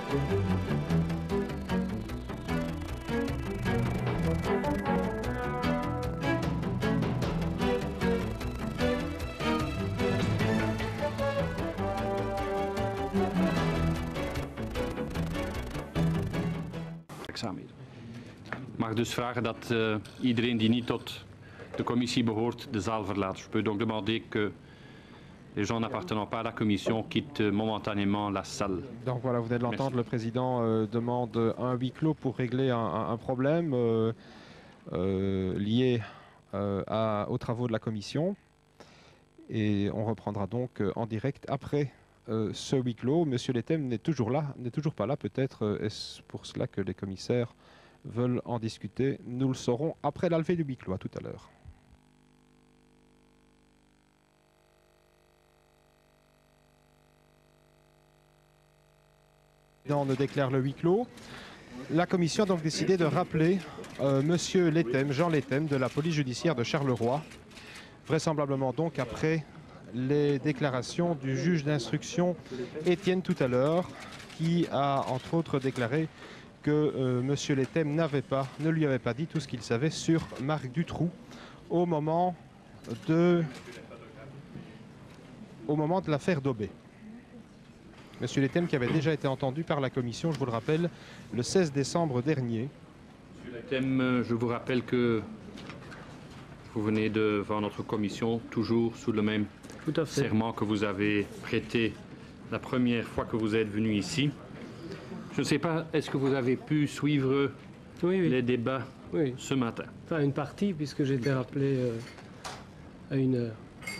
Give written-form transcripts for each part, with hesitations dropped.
Ik mag dus vragen dat iedereen die niet tot de commissie behoort de zaal verlaat. Je peux donc demander que les gens n'appartenant pas à la commission quittent momentanément la salle. Donc voilà, vous venez de l'entendre, le président demande un huis clos pour régler un problème lié aux travaux de la commission. Et on reprendra donc en direct après ce huis clos. Monsieur Letem n'est toujours pas là. Peut-être est-ce pour cela que les commissaires veulent en discuter. Nous le saurons après la levée du huis clos. À tout à l'heure. On déclare le huis clos. La commission a donc décidé de rappeler monsieur Letem, Jean Letem, de la police judiciaire de Charleroi, vraisemblablement donc après les déclarations du juge d'instruction Étienne tout à l'heure, qui a entre autres déclaré que monsieur Letem ne lui avait pas dit tout ce qu'il savait sur Marc Dutroux au moment de l'affaire Daubé. Monsieur Letem qui avait déjà été entendu par la commission, je vous le rappelle, le 16 décembre dernier. Monsieur Letem, je vous rappelle que vous venez devant notre commission toujours sous le même serment que vous avez prêté la première fois que vous êtes venu ici. Je ne sais pas, est-ce que vous avez pu suivre les débats ce matin? Enfin, une partie, puisque j'ai été rappelé à 1h.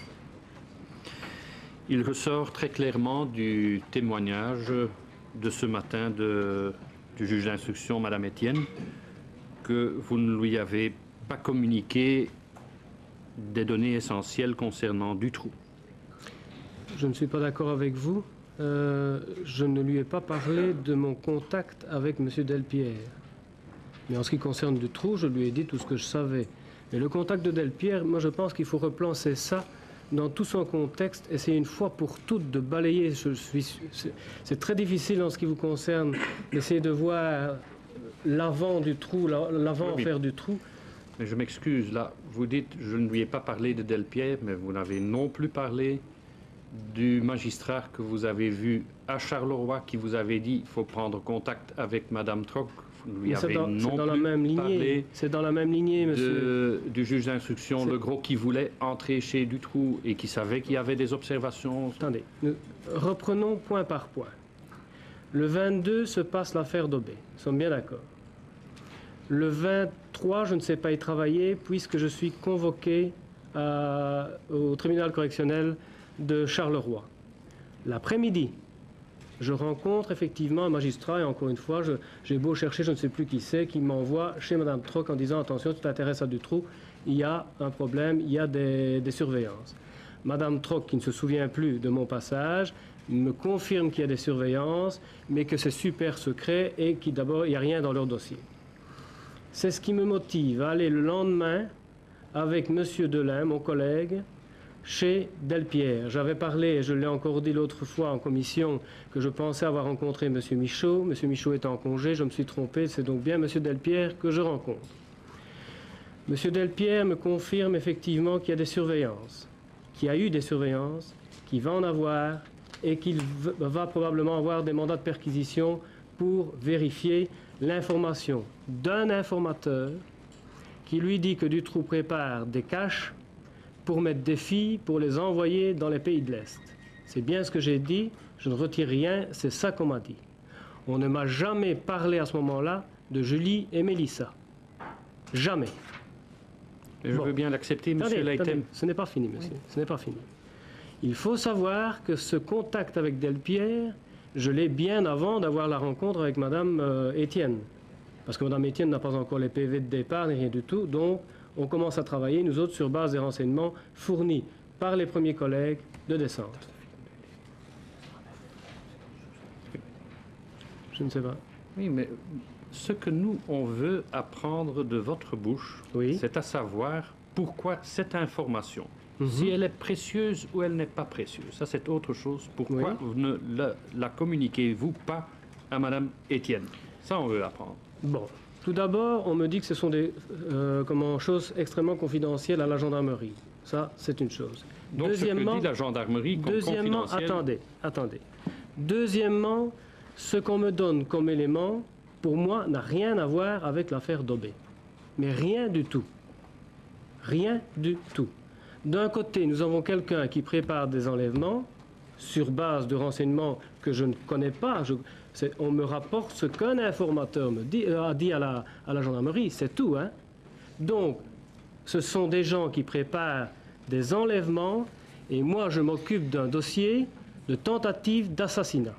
Il ressort très clairement du témoignage de ce matin du juge d'instruction, Madame Étienne, que vous ne lui avez pas communiqué des données essentielles concernant Dutroux. Je ne suis pas d'accord avec vous. Je ne lui ai pas parlé de mon contact avec M. Delpierre. Mais en ce qui concerne Dutroux, je lui ai dit tout ce que je savais. Mais le contact de Delpierre, moi je pense qu'il faut replacer ça dans tout son contexte, essayer une fois pour toutes de balayer. C'est très difficile en ce qui vous concerne d'essayer de voir l'avant du trou, l'avant-affaire du trou. Mais je m'excuse, là, vous dites, je ne lui ai pas parlé de Delpierre, mais vous n'avez non plus parlé du magistrat que vous avez vu à Charleroi, qui vous avait dit il faut prendre contact avec Madame Troc. Vous lui avez non plus parlé. C'est dans la même lignée, monsieur. Du juge d'instruction, le gros qui voulait entrer chez Dutroux et qui savait qu'il y avait des observations. Attendez, reprenons point par point. Le 22 se passe l'affaire Daubé, nous sommes bien d'accord. Le 23, je ne sais pas y travailler puisque je suis convoqué au tribunal correctionnel de Charleroi. L'après-midi, je rencontre effectivement un magistrat et encore une fois, j'ai beau chercher, je ne sais plus qui c'est, qui m'envoie chez Madame Troc en disant attention, tu t'intéresses à Dutroux, il y a un problème, il y a des surveillances. Madame Troc, qui ne se souvient plus de mon passage, me confirme qu'il y a des surveillances, mais que c'est super secret et qu'il d'abord, il n'y a rien dans leur dossier. C'est ce qui me motive à aller le lendemain avec Monsieur Delain, mon collègue, chez Delpierre. J'avais parlé, et je l'ai encore dit l'autre fois en commission, que je pensais avoir rencontré M. Michaud. M. Michaud était en congé, je me suis trompé, c'est donc bien M. Delpierre que je rencontre. M. Delpierre me confirme effectivement qu'il y a des surveillances, qu'il y a eu des surveillances, qu'il va en avoir et qu'il va probablement avoir des mandats de perquisition pour vérifier l'information d'un informateur qui lui dit que Dutroux prépare des caches pour mettre des filles, pour les envoyer dans les pays de l'Est. C'est bien ce que j'ai dit, je ne retire rien, c'est ça qu'on m'a dit. On ne m'a jamais parlé à ce moment-là de Julie et Mélissa. Jamais. Je veux bien l'accepter, monsieur Letem. Ce n'est pas fini, monsieur, ce n'est pas fini. Il faut savoir que ce contact avec Delpierre, je l'ai bien avant d'avoir la rencontre avec Madame Étienne. Parce que Madame Étienne n'a pas encore les PV de départ, ni rien du tout, donc on commence à travailler, nous autres, sur base des renseignements fournis par les premiers collègues de descente. Je ne sais pas. Oui, mais ce que nous, on veut apprendre de votre bouche, c'est à savoir pourquoi cette information, si elle est précieuse ou elle n'est pas précieuse. Ça, c'est autre chose. Pourquoi vous ne la communiquez-vous pas à Madame Etienne. Ça, on veut apprendre. Bon. Tout d'abord, on me dit que ce sont des choses extrêmement confidentielles à la gendarmerie. Ça, c'est une chose. Donc, ce que dit la gendarmerie comme confidentiel... Attendez. Deuxièmement, ce qu'on me donne comme élément, pour moi, n'a rien à voir avec l'affaire Dobé. Mais rien du tout. Rien du tout. D'un côté, nous avons quelqu'un qui prépare des enlèvements sur base de renseignements que je ne connais pas. On me rapporte ce qu'un informateur a dit à la gendarmerie, c'est tout. Hein. Donc, ce sont des gens qui préparent des enlèvements et moi, je m'occupe d'un dossier de tentative d'assassinat.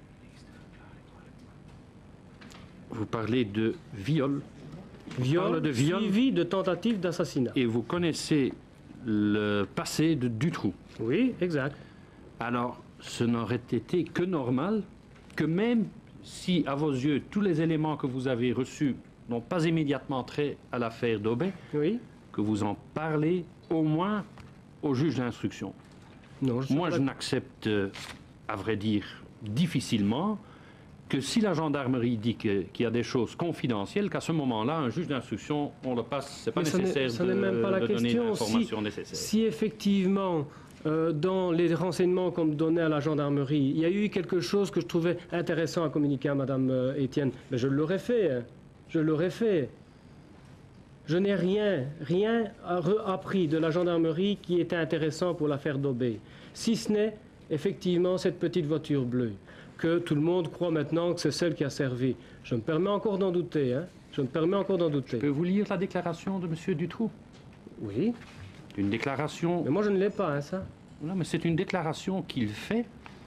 Vous parlez de viol. Viol suivi de tentative d'assassinat. Et vous connaissez le passé de Dutroux. Oui, exact. Alors, ce n'aurait été que normal que même si, à vos yeux, tous les éléments que vous avez reçus n'ont pas immédiatement trait à l'affaire Dobé, oui, que vous en parlez au moins au juge d'instruction. Moi, je n'accepte, à vrai dire, difficilement que si la gendarmerie dit qu'il y a des choses confidentielles, qu'à ce moment-là, un juge d'instruction, on le passe, c'est pas nécessaire de donner l'information nécessaire. Si effectivement, dans les renseignements qu'on me donnait à la gendarmerie, il y a eu quelque chose que je trouvais intéressant à communiquer à Madame Etienne, mais je l'aurais fait, hein. Je l'aurais fait. Je n'ai rien appris de la gendarmerie qui était intéressant pour l'affaire Dobé, si ce n'est effectivement cette petite voiture bleue, que tout le monde croit maintenant que c'est celle qui a servi. Je me permets encore d'en douter, hein. Je me permets encore d'en douter. Je peux vous lire la déclaration de M. Dutroux? Oui. Une déclaration... Mais moi je ne l'ai pas, hein, ça. Non, mais c'est une déclaration qu'il fait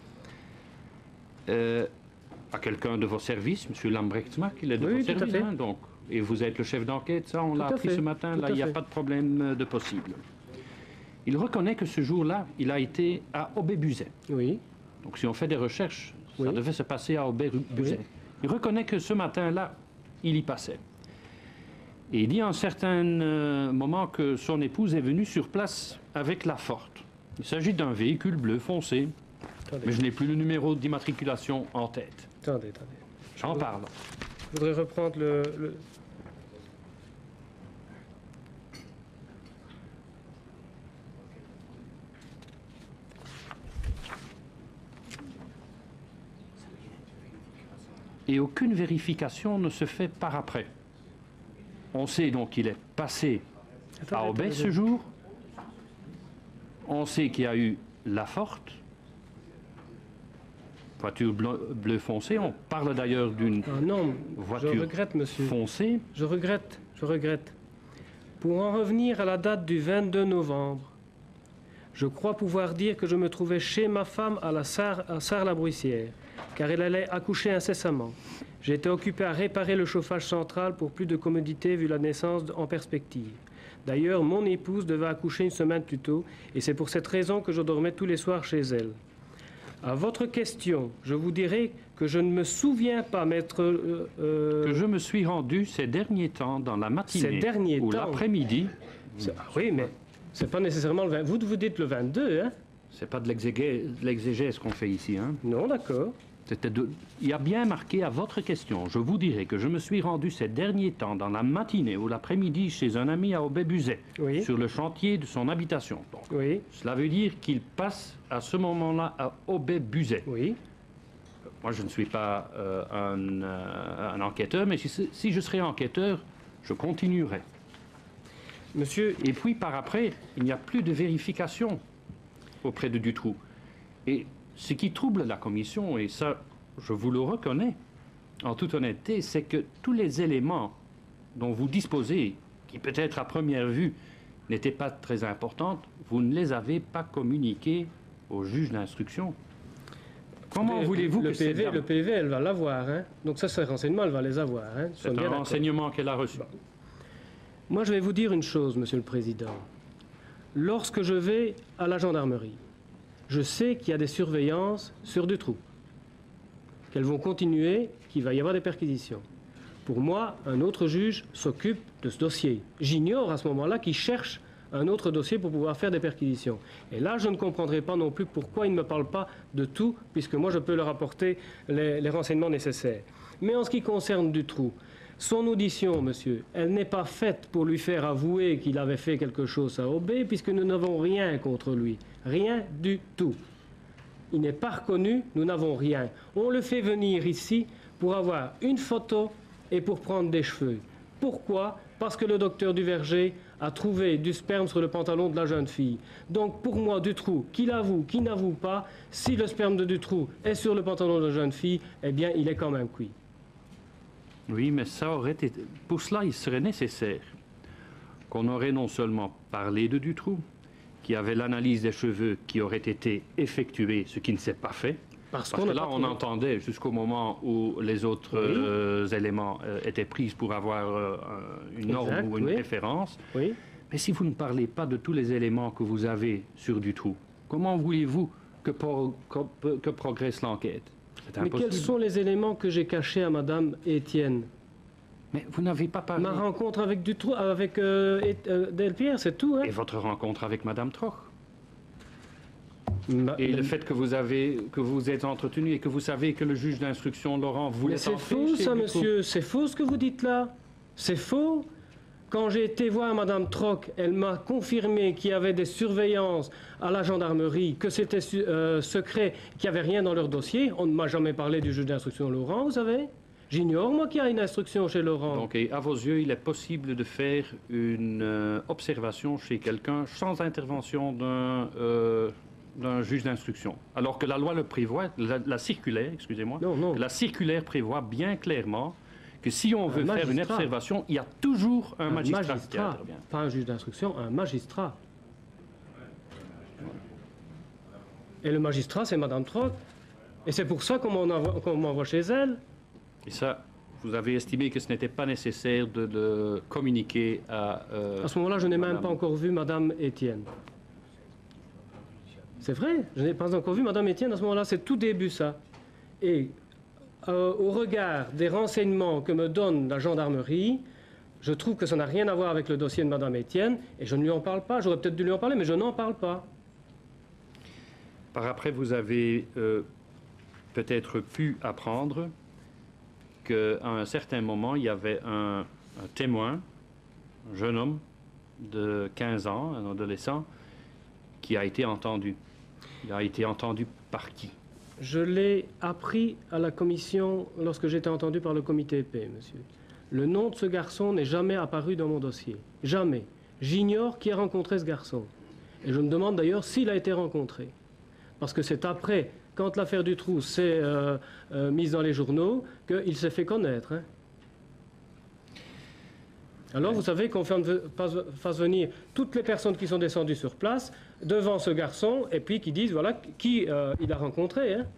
à quelqu'un de vos services, M. Lambrechtsma, il est de vos services, hein, donc. Et vous êtes le chef d'enquête, ça, on l'a appris ce matin, là, il n'y a pas de problème de possible. Il reconnaît que ce jour-là, il a été à Aubé-Buzet. Oui. Donc si on fait des recherches, oui, ça devait se passer à Aubé-Buzet. Oui. Il reconnaît que ce matin-là, il y passait. Et il dit à un certain moment que son épouse est venue sur place avec la Forte. Il s'agit d'un véhicule bleu foncé, mais je n'ai plus le numéro d'immatriculation en tête. Attendez. J'en parle. Je voudrais reprendre le... Et aucune vérification ne se fait par après. On sait donc qu'il est passé à Aubé ce jour. On sait qu'il y a eu la Forte, voiture bleu foncé. On parle d'ailleurs d'une voiture je regrette, monsieur. Foncée. Je regrette. Pour en revenir à la date du 22 novembre, je crois pouvoir dire que je me trouvais chez ma femme à Sarre-la-Bruissière, car elle allait accoucher incessamment. J'étais occupé à réparer le chauffage central pour plus de commodité vu la naissance en perspective. D'ailleurs, mon épouse devait accoucher une semaine plus tôt, et c'est pour cette raison que je dormais tous les soirs chez elle. À votre question, je vous dirai que je ne me souviens pas m'être... Que je me suis rendu ces derniers temps dans la matinée ou l'après-midi. Oui, mais c'est pas nécessairement le 20... Vous dites le 22, hein? C'est pas de l'exégèse qu'on fait ici, hein? Non, d'accord. Il y a bien marqué à votre question, je vous dirai que je me suis rendu ces derniers temps dans la matinée ou l'après-midi chez un ami à Aubé-Buzet, oui, sur le chantier de son habitation. Donc, oui. Cela veut dire qu'il passe à ce moment-là à Aubé-Buzet. Oui. Moi, je ne suis pas un enquêteur, mais si je serais enquêteur, je continuerai. Monsieur... Et puis, par après, il n'y a plus de vérification auprès de Dutroux. Et ce qui trouble la commission, et ça, je vous le reconnais, en toute honnêteté, c'est que tous les éléments dont vous disposez, qui peut-être à première vue n'étaient pas très importants, vous ne les avez pas communiqués au juge d'instruction. Comment voulez-vous que le PV, elle va l'avoir, hein? Donc ça, ces renseignements, elle va les avoir, hein? C'est un renseignement qu'elle a reçu. Bon. Moi, je vais vous dire une chose, Monsieur le Président. Lorsque je vais à la gendarmerie, je sais qu'il y a des surveillances sur Dutroux, qu'elles vont continuer, qu'il va y avoir des perquisitions. Pour moi, un autre juge s'occupe de ce dossier. J'ignore à ce moment-là qu'il cherche un autre dossier pour pouvoir faire des perquisitions. Et là, je ne comprendrai pas non plus pourquoi il ne me parle pas de tout, puisque moi, je peux leur apporter les renseignements nécessaires. Mais en ce qui concerne Dutroux, son audition, monsieur, elle n'est pas faite pour lui faire avouer qu'il avait fait quelque chose à Aubé, puisque nous n'avons rien contre lui. Rien du tout. Il n'est pas reconnu, nous n'avons rien. On le fait venir ici pour avoir une photo et pour prendre des cheveux. Pourquoi? Parce que le docteur Duverger a trouvé du sperme sur le pantalon de la jeune fille. Donc pour moi, Dutroux, qu'il avoue, qu'il n'avoue pas, si le sperme de Dutroux est sur le pantalon de la jeune fille, eh bien il est quand même cuit. Oui, mais ça aurait été... Pour cela, il serait nécessaire qu'on aurait non seulement parlé de Dutroux, qu'il y avait l'analyse des cheveux qui aurait été effectuée, ce qui ne s'est pas fait. Parce que là, on entendait jusqu'au moment où les autres éléments étaient pris pour avoir une norme ou une référence. Oui. Mais si vous ne parlez pas de tous les éléments que vous avez sur Dutroux, comment voulez-vous que progresse l'enquête? Mais quels sont les éléments que j'ai cachés à Madame Étienne? Mais vous n'avez pas parlé... Ma rencontre avec Dutroux, avec Delpierre, c'est tout. Hein? Et votre rencontre avec Madame Troch? Et le fait que vous êtes entretenu et que vous savez que le juge d'instruction, Laurent, voulait... Mais c'est faux, ça, monsieur. C'est faux ce que vous dites là. C'est faux. Quand j'ai été voir Madame Troch, elle m'a confirmé qu'il y avait des surveillances à la gendarmerie, que c'était secret, qu'il n'y avait rien dans leur dossier. On ne m'a jamais parlé du juge d'instruction Laurent, vous savez. J'ignore, moi, qu'il y a une instruction chez Laurent. Donc, à vos yeux, il est possible de faire une observation chez quelqu'un sans intervention d'un juge d'instruction. Alors que la loi le prévoit, la circulaire, excusez-moi, la circulaire prévoit bien clairement que si on veut faire une observation, il y a toujours un magistrat qui intervient. Pas un juge d'instruction, un magistrat. Et le magistrat, c'est Madame Troch. Et c'est pour ça qu'on m'envoie chez elle. Et ça, vous avez estimé que ce n'était pas nécessaire de communiquer à... À ce moment-là, je n'ai même pas encore vu Madame Étienne. C'est vrai, je n'ai pas encore vu Madame Étienne à ce moment-là, c'est tout début ça. Et au regard des renseignements que me donne la gendarmerie, je trouve que ça n'a rien à voir avec le dossier de Madame Étienne, et je ne lui en parle pas. J'aurais peut-être dû lui en parler, mais je n'en parle pas. Par après, vous avez peut-être pu apprendre qu'à un certain moment, il y avait un témoin, un jeune homme de 15 ans, un adolescent, qui a été entendu. Il a été entendu par qui? Je l'ai appris à la commission lorsque j'étais entendu par le comité épée, monsieur. Le nom de ce garçon n'est jamais apparu dans mon dossier. Jamais. J'ignore qui a rencontré ce garçon. Et je me demande d'ailleurs s'il a été rencontré. Parce que c'est après, quand l'affaire Dutroux s'est mise dans les journaux, qu'il s'est fait connaître. Hein. Alors, vous savez qu'on fasse venir toutes les personnes qui sont descendues sur place devant ce garçon et puis qui disent, voilà, qui il a rencontré. Hein.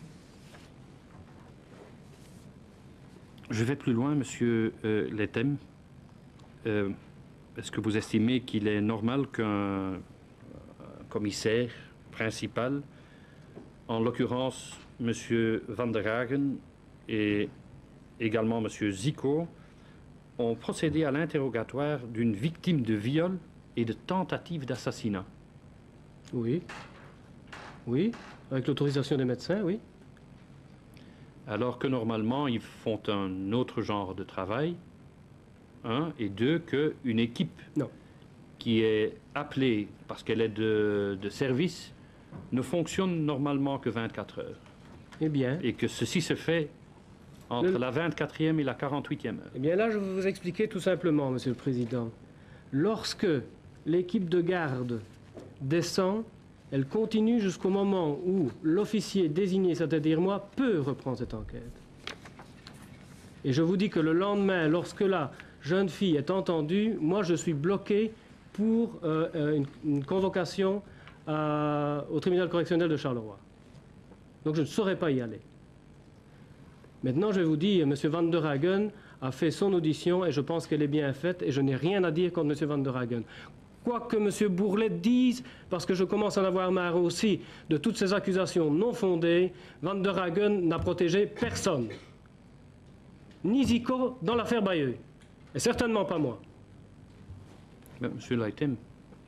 Je vais plus loin, Monsieur Lethem. Est-ce que vous estimez qu'il est normal qu'un commissaire principal, en l'occurrence Monsieur Van der Hagen et également Monsieur Zico, ont procédé à l'interrogatoire d'une victime de viol et de tentative d'assassinat? Oui. Oui, avec l'autorisation des médecins, oui. Alors que normalement, ils font un autre genre de travail, un, et deux, qu'une équipe qui est appelée, parce qu'elle est de service, ne fonctionne normalement que 24 heures. Eh bien... Et que ceci se fait entre la 24e et la 48e heure. Eh bien là, je vais vous expliquer tout simplement, Monsieur le Président. Lorsque l'équipe de garde descend, elle continue jusqu'au moment où l'officier désigné, c'est-à-dire moi, peut reprendre cette enquête. Et je vous dis que le lendemain, lorsque la jeune fille est entendue, moi je suis bloqué pour une convocation au tribunal correctionnel de Charleroi. Donc je ne saurais pas y aller. Maintenant, je vais vous dire, M. Van der Hagen a fait son audition et je pense qu'elle est bien faite et je n'ai rien à dire contre M. Van der Hagen. Quoi que M. Bourlet dise, parce que je commence à en avoir marre aussi de toutes ces accusations non fondées, Van der Hagen n'a protégé personne. Ni Zico dans l'affaire Bayeux. Et certainement pas moi. Monsieur Leitem,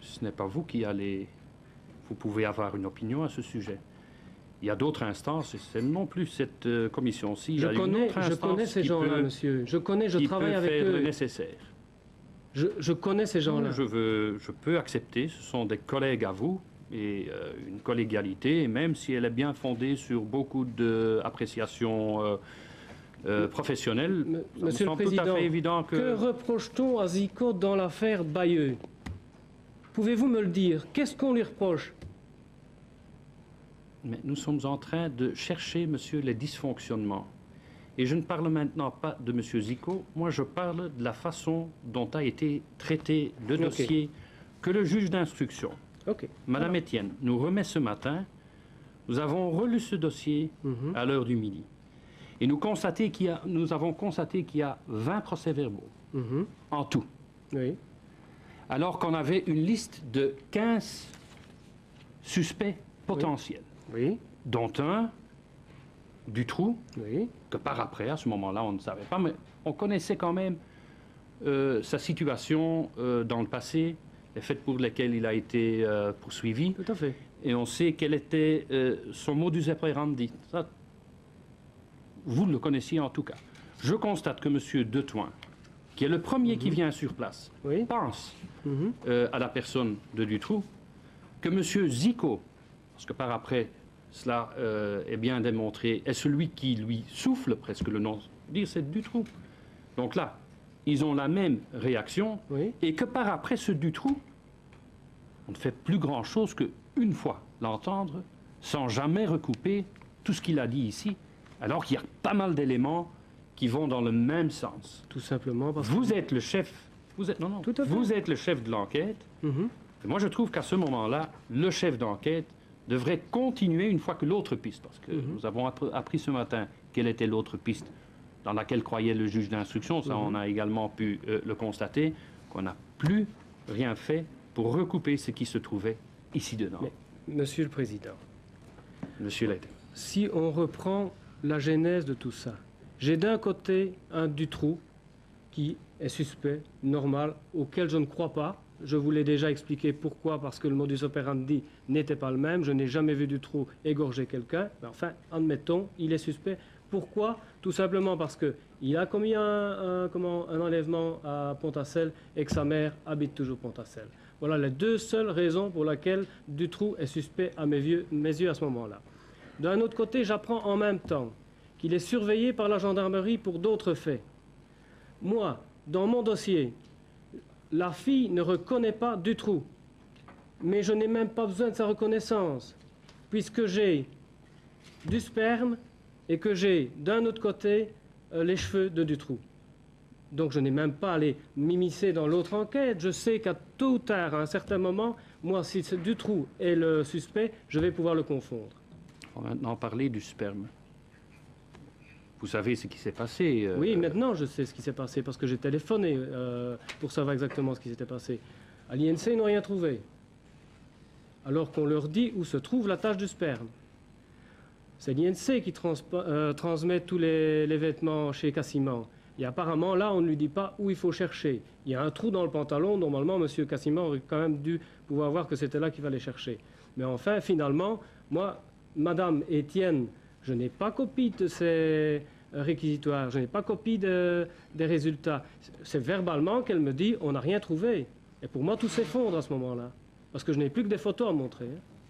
ce n'est pas vous qui allez... Vous pouvez avoir une opinion à ce sujet. Il y a d'autres instances, et c'est non plus cette commission-ci. Je connais ces gens-là, monsieur. Je travaille avec eux. Faire le nécessaire. Je connais ces gens-là. Je peux accepter, ce sont des collègues à vous, et une collégialité, et même si elle est bien fondée sur beaucoup d'appréciations professionnelles, Monsieur le Président, tout à fait évident que reproche-t-on à Zico dans l'affaire Bayeux? Pouvez-vous me le dire? Qu'est-ce qu'on lui reproche? Mais nous sommes en train de chercher, monsieur, les dysfonctionnements. Et je ne parle maintenant pas de monsieur Zico, moi je parle de la façon dont a été traité le dossier que le juge d'instruction, Madame Etienne, nous remet ce matin. Nous avons relu ce dossier à l'heure du midi. Et nous avons constaté qu'il y a 20 procès-verbaux en tout. Oui. Alors qu'on avait une liste de 15 suspects potentiels, dont un, Dutroux, que par après, à ce moment-là, on ne savait pas, mais on connaissait quand même sa situation dans le passé, les faits pour lesquels il a été poursuivi. Tout à fait. Et on sait quel était son modus operandi. Ça, vous le connaissiez en tout cas. Je constate que M. Detouin, qui est le premier qui vient sur place, pense à la personne de Dutroux, que M. Zico, parce que par après, cela est bien démontré, est celui qui lui souffle presque le nom, dire c'est Dutroux. Donc là, ils ont la même réaction, et que par après ce Dutroux, on ne fait plus grand-chose qu'une fois l'entendre, sans jamais recouper tout ce qu'il a dit ici, alors qu'il y a pas mal d'éléments qui vont dans le même sens. Tout simplement parce vous êtes le chef, vous êtes le chef de l'enquête. Et moi, je trouve qu'à ce moment-là, le chef d'enquête devrait continuer une fois que l'autre piste, parce que nous avons appris ce matin quelle était l'autre piste dans laquelle croyait le juge d'instruction, ça on a également pu le constater, qu'on n'a plus rien fait pour recouper ce qui se trouvait ici dedans. Mais, Monsieur le Président, Monsieur Leyden, si on reprend la genèse de tout ça, j'ai d'un côté un Dutroux qui est suspect, normal, auquel je ne crois pas. Je vous l'ai déjà expliqué pourquoi, parce que le modus operandi n'était pas le même. Je n'ai jamais vu Dutroux égorger quelqu'un. Mais enfin, admettons, il est suspect. Pourquoi? Tout simplement parce qu'il a commis un enlèvement à Pontassel et que sa mère habite toujours Pontassel. Voilà les deux seules raisons pour lesquelles Dutroux est suspect à mes yeux à ce moment-là. D'un autre côté, j'apprends en même temps qu'il est surveillé par la gendarmerie pour d'autres faits. Moi, dans mon dossier, la fille ne reconnaît pas Dutroux, mais je n'ai même pas besoin de sa reconnaissance, puisque j'ai du sperme et que j'ai, d'un autre côté, les cheveux de Dutroux. Donc je n'ai même pas à aller m'immiscer dans l'autre enquête. Je sais qu'à tôt ou tard, à un certain moment, moi, si Dutroux est le suspect, je vais pouvoir le confondre. On va maintenant parler du sperme. Vous savez ce qui s'est passé Oui, maintenant je sais ce qui s'est passé, parce que j'ai téléphoné pour savoir exactement ce qui s'était passé. À l'INC, ils n'ont rien trouvé. Alors qu'on leur dit où se trouve la tache du sperme. C'est l'INC qui transmet tous les vêtements chez Cassiman. Et apparemment, là, on ne lui dit pas où il faut chercher. Il y a un trou dans le pantalon. Normalement, M. Cassiman aurait quand même dû pouvoir voir que c'était là qu'il fallait chercher. Mais enfin, finalement, moi, Madame Etienne, je n'ai pas copie de ces réquisitoires. Je n'ai pas copie des résultats. C'est verbalement qu'elle me dit on n'a rien trouvé. Et pour moi, tout s'effondre à ce moment-là. Parce que je n'ai plus que des photos à montrer.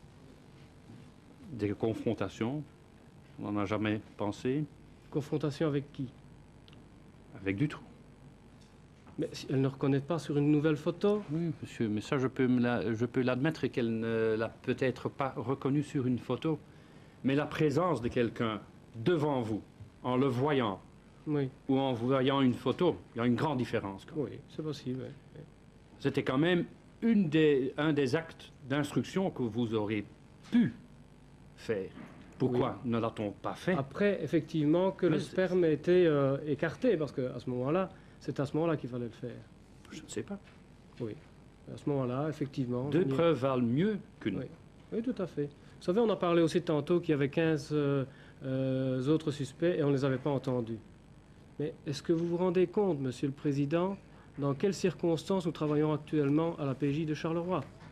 Des confrontations, on n'en a jamais pensé. Confrontation avec qui? Avec Dutroux. Mais si elle ne reconnaît pas sur une nouvelle photo? Oui, monsieur, mais ça, je peux l'admettre qu'elle ne l'a peut-être pas reconnu sur une photo. Mais la présence de quelqu'un devant vous, en le voyant, ou en voyant une photo, il y a une grande différence. Oui, c'est possible. Oui. C'était quand même un des actes d'instruction que vous aurez pu faire. Pourquoi ne l'a-t-on pas fait? Après, effectivement, que le sperme ait été écarté, parce qu'à ce moment-là, c'est à ce moment-là qu'il fallait le faire. Je ne sais pas. Oui. À ce moment-là, effectivement... Deux preuves valent mieux qu'une. Oui, tout à fait. Vous savez, on a parlé aussi tantôt qu'il y avait 15 autres suspects et on ne les avait pas entendus. Mais est-ce que vous vous rendez compte, Monsieur le Président, dans quelles circonstances nous travaillons actuellement à la PJ de Charleroi?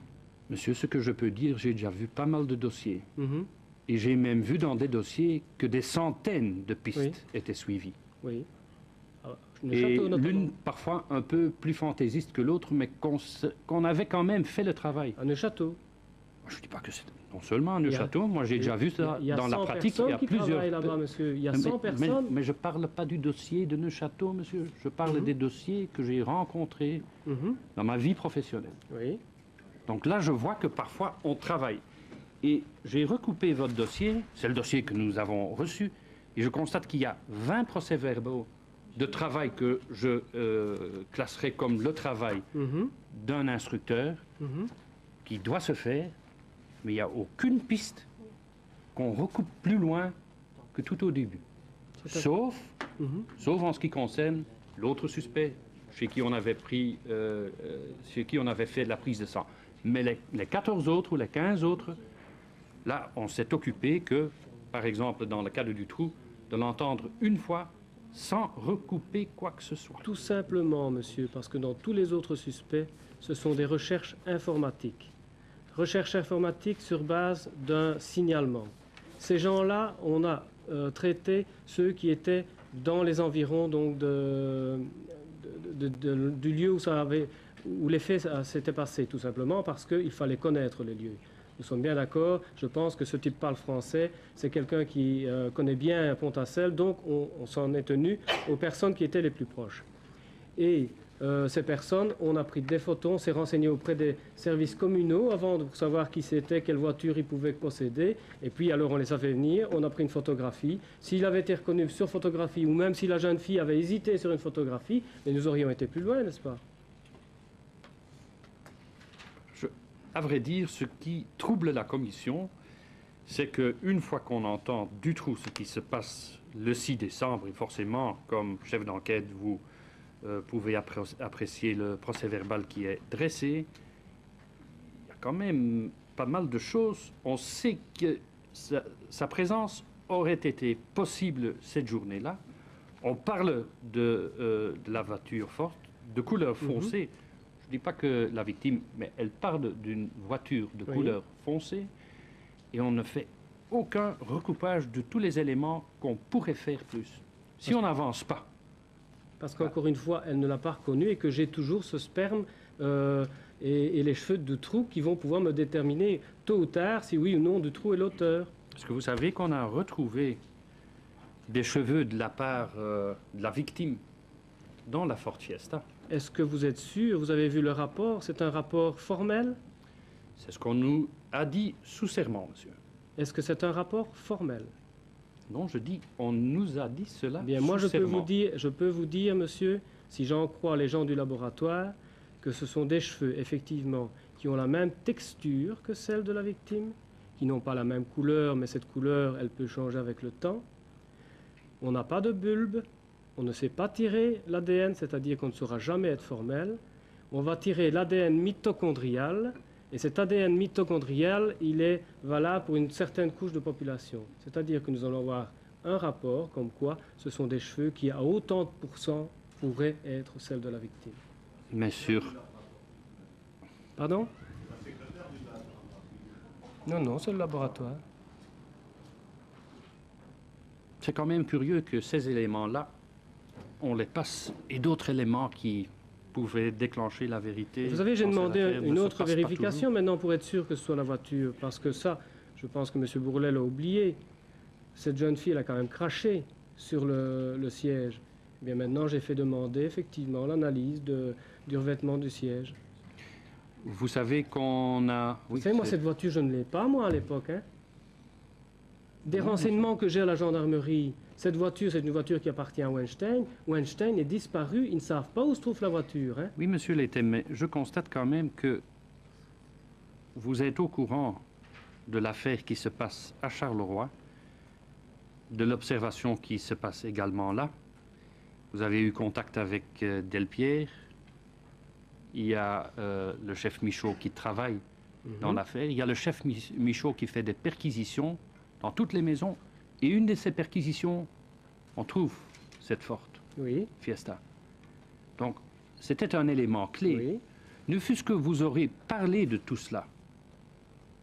Monsieur, ce que je peux dire, j'ai déjà vu pas mal de dossiers. Mhm. Et j'ai même vu dans des dossiers que des centaines de pistes Oui. étaient suivies. Oui. Alors, Et Neuchâtel, notamment. l'une parfois un peu plus fantaisiste que l'autre, mais qu'on avait quand même fait le travail. À Neuchâtel. Je ne dis pas que c'est non seulement à Il y a- Neuchâtel, moi j'ai déjà vu ça Il y a dans la 100 pratique. Il y a personnes qui plusieurs. travaillent là-bas, monsieur. Il y a 100 personnes. Mais je ne parle pas du dossier de Neuchâtel, monsieur. Je parle des dossiers que j'ai rencontrés Mhm. dans ma vie professionnelle. Oui. Donc là, je vois que parfois on travaille. Et j'ai recoupé votre dossier, c'est le dossier que nous avons reçu, et je constate qu'il y a 20 procès-verbaux de travail que je classerai comme le travail Mhm. d'un instructeur Mhm. qui doit se faire, mais il n'y a aucune piste qu'on recoupe plus loin que tout au début. C'est à- Sauf Mhm. en ce qui concerne l'autre suspect chez qui on avait chez qui on avait fait de la prise de sang. Mais les 14 autres ou les 15 autres, là, on s'est occupé que, par exemple, dans le cas de Dutroux, de l'entendre une fois sans recouper quoi que ce soit. Tout simplement, monsieur, parce que dans tous les autres suspects, ce sont des recherches informatiques. Recherches informatiques sur base d'un signalement. Ces gens-là, on a traité ceux qui étaient dans les environs donc du lieu où les faits s'étaient passés, tout simplement parce qu'il fallait connaître les lieux. Nous sommes bien d'accord, je pense que ce type parle français, c'est quelqu'un qui connaît bien Pont-à-Celle, donc on s'en est tenu aux personnes qui étaient les plus proches. Et ces personnes, on a pris des photos, on s'est renseigné auprès des services communaux avant de savoir qui c'était, quelle voiture ils pouvaient posséder. Et puis alors on les a fait venir, on a pris une photographie. S'il avait été reconnu sur photographie, ou même si la jeune fille avait hésité sur une photographie, mais nous aurions été plus loin, n'est-ce pas? À vrai dire, ce qui trouble la commission, c'est qu'une fois qu'on entend Dutroux ce qui se passe le 6 décembre, et forcément, comme chef d'enquête, vous pouvez apprécier le procès-verbal qui est dressé, il y a quand même pas mal de choses. On sait que sa présence aurait été possible cette journée-là. On parle de la voiture forte, de couleur foncée. Je ne dis pas que la victime, mais elle parle d'une voiture de couleur foncée, et on ne fait aucun recoupage de tous les éléments qu'on pourrait faire plus. Si on n'avance pas. Parce qu'encore une fois, elle ne l'a pas reconnu et que j'ai toujours ce sperme et les cheveux de Dutroux qui vont pouvoir me déterminer tôt ou tard si oui ou non Dutroux est l'auteur. Est-ce que vous savez qu'on a retrouvé des cheveux de la part de la victime dans la Ford Fiesta? Est-ce que vous êtes sûr? Vous avez vu le rapport? C'est un rapport formel? C'est ce qu'on nous a dit sous serment, monsieur. Est-ce que c'est un rapport formel? Non, je dis, on nous a dit cela Bien, sous moi je serment. peux vous dire, monsieur, si j'en crois les gens du laboratoire, que ce sont des cheveux, effectivement, qui ont la même texture que celle de la victime, qui n'ont pas la même couleur, mais cette couleur, elle peut changer avec le temps. On n'a pas de bulbe, on ne sait pas tirer l'ADN, c'est-à-dire qu'on ne saura jamais être formel. On va tirer l'ADN mitochondrial, et cet ADN mitochondrial, il est valable pour une certaine couche de population. C'est-à-dire que nous allons avoir un rapport comme quoi ce sont des cheveux qui, à autant de pourcents, pourraient être celles de la victime. Mais sûr. Pardon? Non, non, c'est le laboratoire. C'est quand même curieux que ces éléments-là, on les passe, et d'autres éléments qui pouvaient déclencher la vérité. Vous savez, j'ai dans cette demandé affaire ne une se autre passent pas vérification maintenant pour être sûr que ce soit la voiture, parce que ça, je pense que M. Bourlet l'a oublié. Cette jeune fille, elle a quand même craché sur le siège. Eh bien maintenant, j'ai fait demander effectivement l'analyse du revêtement du siège. toujours. Vous savez qu'on a... Vous savez, moi, c'est- cette voiture, je ne l'ai pas, moi, à l'époque. Hein. Des renseignements que j'ai à la gendarmerie, cette voiture, c'est une voiture qui appartient à Weinstein. Weinstein est disparu, ils ne savent pas où se trouve la voiture. Hein. Oui, monsieur Letem, mais je constate quand même que vous êtes au courant de l'affaire qui se passe à Charleroi, de l'observation qui se passe également là. Vous avez eu contact avec Delpierre. Il y a le chef Michaud qui travaille dans l'affaire. Il y a le chef Michaud qui fait des perquisitions dans toutes les maisons. Et une de ces perquisitions, on trouve cette forte Oui, Fiesta. Donc, c'était un élément clé. oui. Ne fût-ce que vous aurez parlé de tout cela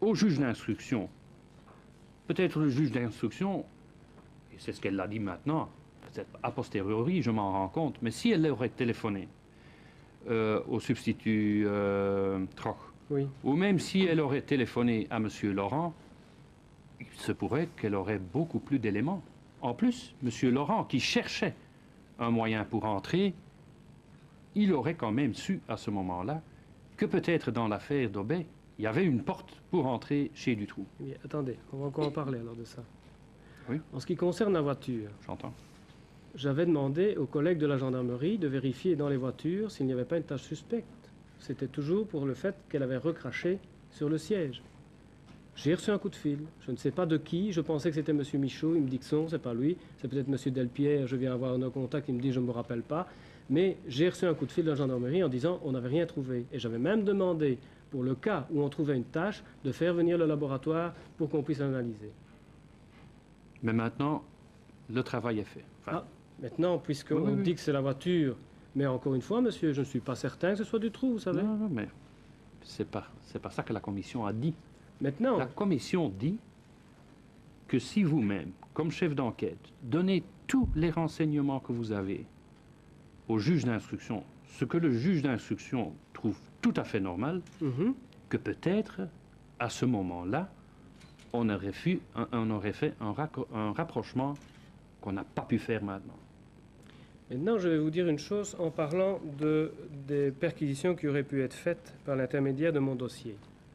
au juge d'instruction. Peut-être le juge d'instruction, et c'est ce qu'elle a dit maintenant, peut-être a posteriori, je m'en rends compte, mais si elle aurait téléphoné au substitut Troch, Oui. ou même si elle aurait téléphoné à M. Laurent, il se pourrait qu'elle aurait beaucoup plus d'éléments. En plus, M. Laurent, qui cherchait un moyen pour entrer, il aurait quand même su à ce moment-là que peut-être dans l'affaire d'Aubet, il y avait une porte pour entrer chez Dutroux. Bien, attendez, on va encore en parler alors de ça. Oui. En ce qui concerne la voiture, J'entends. j'avais demandé aux collègues de la gendarmerie de vérifier dans les voitures s'il n'y avait pas une tâche suspecte. C'était toujours pour le fait qu'elle avait recraché sur le siège. J'ai reçu un coup de fil. Je ne sais pas de qui. Je pensais que c'était M. Michaud. Il me dit que non, c'est pas lui. C'est peut-être M. Delpierre. Je viens avoir un contact. Il me dit je ne me rappelle pas. Mais j'ai reçu un coup de fil de la gendarmerie en disant on n'avait rien trouvé. Et j'avais même demandé, pour le cas où on trouvait une tâche, de faire venir le laboratoire pour qu'on puisse l'analyser. Mais maintenant, le travail est fait. Enfin, Maintenant, puisqu'on Oui. dit que c'est la voiture, mais encore une fois, monsieur, je ne suis pas certain que ce soit du trou, vous savez. non, mais c'est pas ça que la commission a dit. Maintenant, La commission dit que si vous-même, comme chef d'enquête, donnez tous les renseignements que vous avez au juge d'instruction, ce que le juge d'instruction trouve tout à fait normal, que peut-être, à ce moment-là, on aurait fait un rapprochement qu'on n'a pas pu faire maintenant. Maintenant, je vais vous dire une chose en parlant des perquisitions qui auraient pu être faites par l'intermédiaire de mon dossier.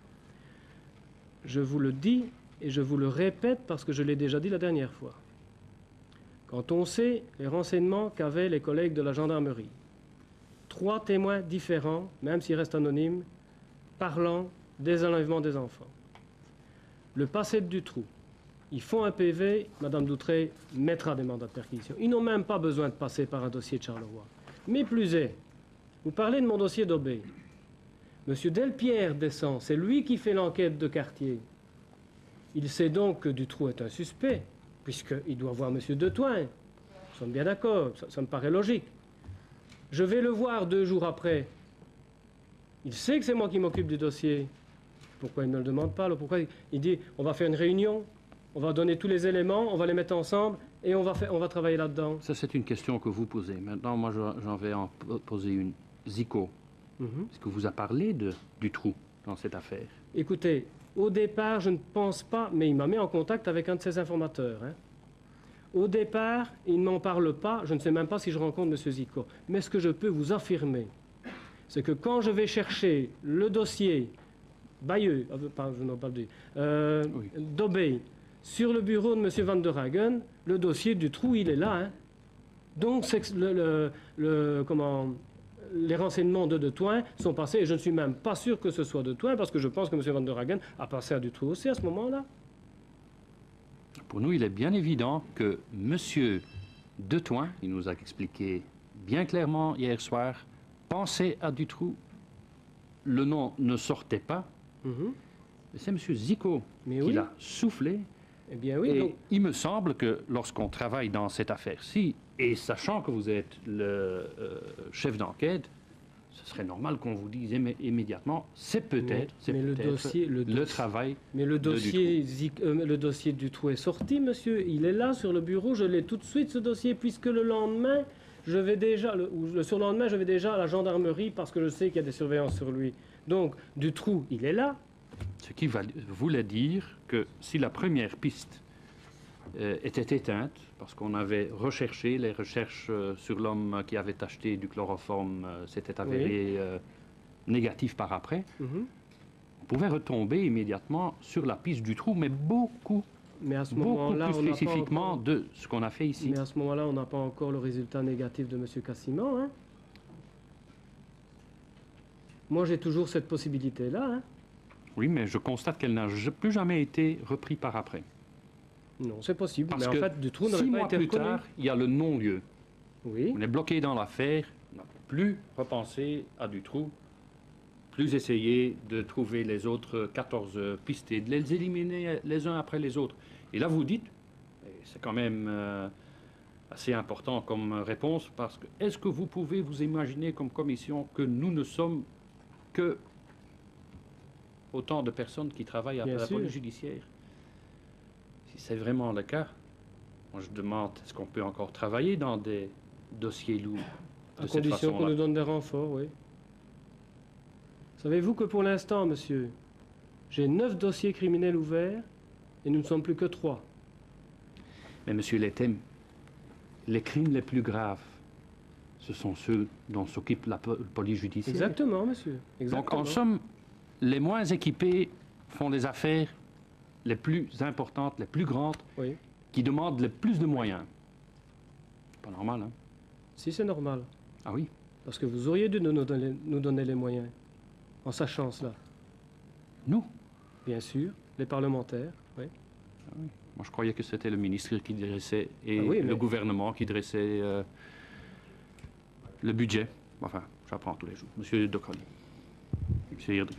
Je vous le dis et je vous le répète parce que je l'ai déjà dit la dernière fois. Quand on sait les renseignements qu'avaient les collègues de la gendarmerie, 3 témoins différents, même s'ils restent anonymes, parlant des enlèvements des enfants. Le passé de Dutroux. Ils font un PV, Mme Doutré mettra des mandats de perquisition. Ils n'ont même pas besoin de passer par un dossier de Charleroi. Mais plus est, vous parlez de mon dossier d'Aubé. Monsieur Delpierre descend, c'est lui qui fait l'enquête de quartier. Il sait donc que Dutroux est un suspect, puisqu'il doit voir monsieur Detouin. Nous sommes bien d'accord, ça me paraît logique. Je vais le voir 2 jours après. Il sait que c'est moi qui m'occupe du dossier. Pourquoi il ne me le demande pas alors? Pourquoi il dit on va faire une réunion, on va donner tous les éléments, on va les mettre ensemble et on va travailler là-dedans. Ça, c'est une question que vous posez. Maintenant, moi, j'en vais en poser une. Zico, est-ce que vous a parlé du trou dans cette affaire? Écoutez, au départ, je ne pense pas, mais il m'a mis en contact avec un de ses informateurs. Au départ, il ne m'en parle pas, je ne sais même pas si je rencontre M. Zico. Mais ce que je peux vous affirmer, c'est que quand je vais chercher le dossier Bayeux, d'Aubé, sur le bureau de M. Van der Hagen, le dossier du trou, il est là. Donc, c'est les renseignements de Detouin sont passés, et je ne suis même pas sûr que ce soit Detouin, parce que je pense que M. Van der Hagen a passé à Dutroux aussi à ce moment-là. Pour nous, il est bien évident que M. Detouin, il nous a expliqué bien clairement hier soir, pensait à Dutroux. Le nom ne sortait pas. C'est M. Zico qui l'a soufflé. Eh bien oui. Et Donc... il me semble que lorsqu'on travaille dans cette affaire-ci, et sachant que vous êtes le chef d'enquête, ce serait normal qu'on vous dise immédiatement, c'est peut-être le travail. Mais le dossier Dutroux est sorti, monsieur. Il est là sur le bureau. Je l'ai tout de suite, ce dossier, puisque le lendemain, je vais déjà, le surlendemain, je vais déjà à la gendarmerie parce que je sais qu'il y a des surveillances sur lui. Donc, Dutroux, il est là. Ce qui voulait dire que si la première piste était éteinte, parce qu'on avait recherché, les recherches sur l'homme qui avait acheté du chloroforme s'étaient avérées négatives par après, on pouvait retomber immédiatement sur la piste du trou, mais beaucoup plus spécifiquement de ce qu'on a fait ici. Mais à ce moment-là, on n'a pas encore le résultat négatif de M. Cassiman. Moi, j'ai toujours cette possibilité-là. Oui, mais je constate qu'elle n'a plus jamais été reprise par après. Non, c'est possible. Parce mais que en fait, Dutroux n'aurait 6 pas mois été plus reconnu. tard, il y a le non-lieu. Oui. On est bloqué dans l'affaire, on n'a plus repensé à Dutroux, plus essayer de trouver les autres 14 pistes et de les éliminer les uns après les autres. Et là, vous dites, et c'est quand même assez important comme réponse, parce que est-ce que vous pouvez vous imaginer comme commission que nous ne sommes que autant de personnes qui travaillent à Bien la sûr. police judiciaire. Si c'est vraiment le cas, moi je demande, est-ce qu'on peut encore travailler dans des dossiers lourds À de cette condition qu'on façon-là? nous donne des renforts, oui. Savez-vous que pour l'instant, monsieur, j'ai 9 dossiers criminels ouverts et nous ne sommes plus que 3. Mais monsieur Letem, les crimes les plus graves, ce sont ceux dont s'occupe la police judiciaire. Exactement, monsieur. Donc Exactement. en somme, les moins équipés font les affaires les plus importantes, les plus grandes, Oui. qui demandent le plus de moyens. Pas normal, hein? Si, c'est normal. Ah oui? Parce que vous auriez dû nous donner les moyens, en sachant cela. Nous? Bien sûr, les parlementaires, oui. Ah oui. Moi, je croyais que c'était le ministre qui dressait et Ah oui, le mais- gouvernement qui dressait le budget. Enfin, j'apprends tous les jours. Monsieur Docoli. Monsieur Hirdgens.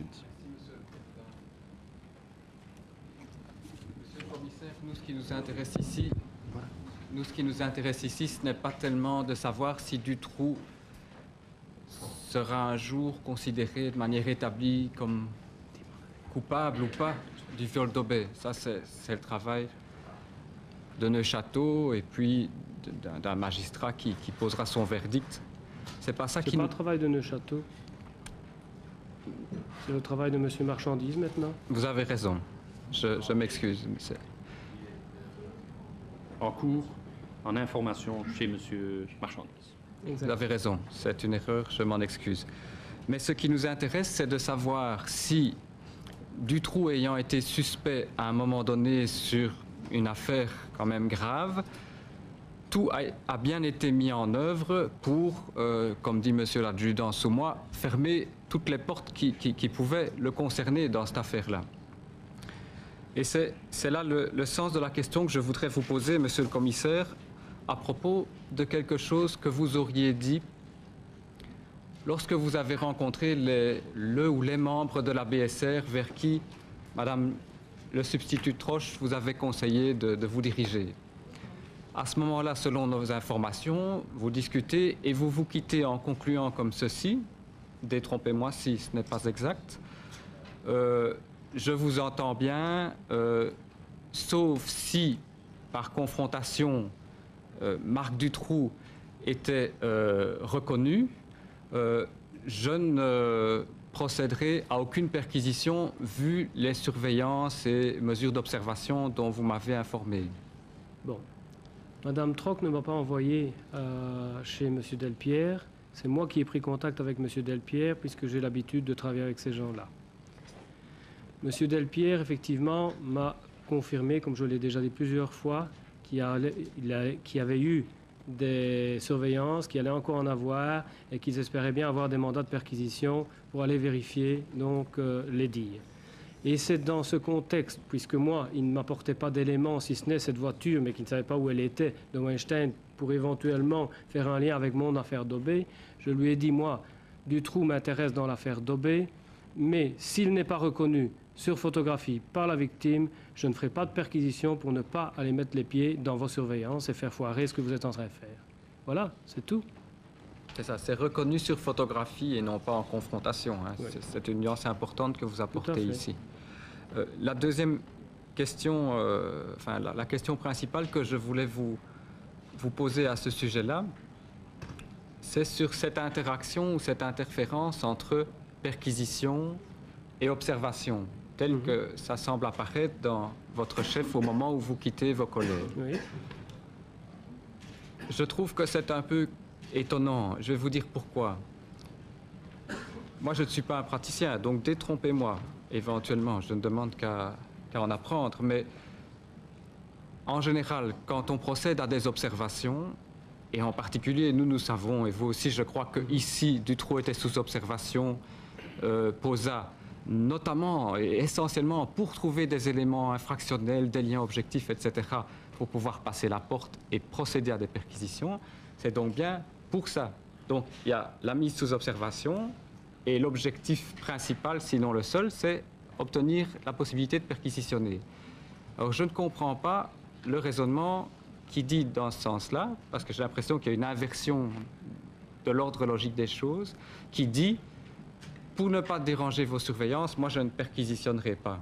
Monsieur le commissaire, nous, ce qui nous intéresse ici, ce n'est pas tellement de savoir si Dutroux sera un jour considéré de manière établie comme coupable ou pas du viol d'Aubé. Ça, c'est le travail de Neuchâteau et puis d'un magistrat qui posera son verdict. C'est pas ça C'est qui pas nous... le travail de Neuchâteau. C'est le travail de monsieur Marchandise maintenant. Vous avez raison. Je m'excuse, monsieur. En cours, en information chez monsieur Marchandise. Vous avez raison, c'est une erreur, je m'en excuse. Mais ce qui nous intéresse, c'est de savoir si Dutroux ayant été suspect à un moment donné sur une affaire quand même grave, tout a bien été mis en œuvre pour, comme dit monsieur l'adjudant sous moi, fermer toutes les portes qui pouvaient le concerner dans cette affaire-là. Et c'est là le sens de la question que je voudrais vous poser, monsieur le commissaire, à propos de quelque chose que vous auriez dit lorsque vous avez rencontré le ou les membres de la BSR vers qui, madame le substitut Troche, vous avez conseillé de vous diriger. À ce moment-là, selon nos informations, vous discutez et vous vous quittez en concluant comme ceci, détrompez-moi si ce n'est pas exact, je vous entends bien, sauf si, par confrontation, Marc Dutroux était reconnu, je ne procéderai à aucune perquisition vu les surveillances et mesures d'observation dont vous m'avez informé. Bon. Madame Troc ne m'a pas envoyé chez M. Delpierre. C'est moi qui ai pris contact avec M. Delpierre puisque j'ai l'habitude de travailler avec ces gens-là. M. Delpierre, effectivement, m'a confirmé, comme je l'ai déjà dit plusieurs fois, qu'il y avait eu des surveillances, qu'il allait encore en avoir et qu'ils espéraient bien avoir des mandats de perquisition pour aller vérifier donc les dires. Et c'est dans ce contexte, puisque moi, il ne m'apportait pas d'éléments, si ce n'est cette voiture, mais qui ne savait pas où elle était, de Weinstein, pour éventuellement faire un lien avec mon affaire d'Aubé, je lui ai dit, moi, Dutroux m'intéresse dans l'affaire d'Aubé, mais s'il n'est pas reconnu sur photographie par la victime, je ne ferai pas de perquisition pour ne pas aller mettre les pieds dans vos surveillances et faire foirer ce que vous êtes en train de faire. Voilà, c'est tout. C'est ça, c'est reconnu sur photographie et non pas en confrontation. Hein. Oui. C'est une nuance importante que vous apportez fait. ici. La deuxième question, la question principale que je voulais vous poser à ce sujet-là, c'est sur cette interaction ou cette interférence entre perquisition et observation, tel que ça semble apparaître dans votre chef au moment où vous quittez vos collègues. Oui. Je trouve que c'est un peu étonnant. Je vais vous dire pourquoi. Moi, je ne suis pas un praticien, donc détrompez-moi, éventuellement. Je ne demande qu'à en apprendre. Mais en général, quand on procède à des observations, et en particulier, nous savons, et vous aussi, je crois que ici, Dutroux était sous observation, Posa, notamment et essentiellement pour trouver des éléments infractionnels, des liens objectifs, etc., pour pouvoir passer la porte et procéder à des perquisitions. C'est donc bien pour ça. Donc, il y a la mise sous observation et l'objectif principal, sinon le seul, c'est obtenir la possibilité de perquisitionner. Alors, je ne comprends pas le raisonnement qui dit dans ce sens-là, parce que j'ai l'impression qu'il y a une inversion de l'ordre logique des choses, qui dit pour ne pas déranger vos surveillances, moi je ne perquisitionnerai pas.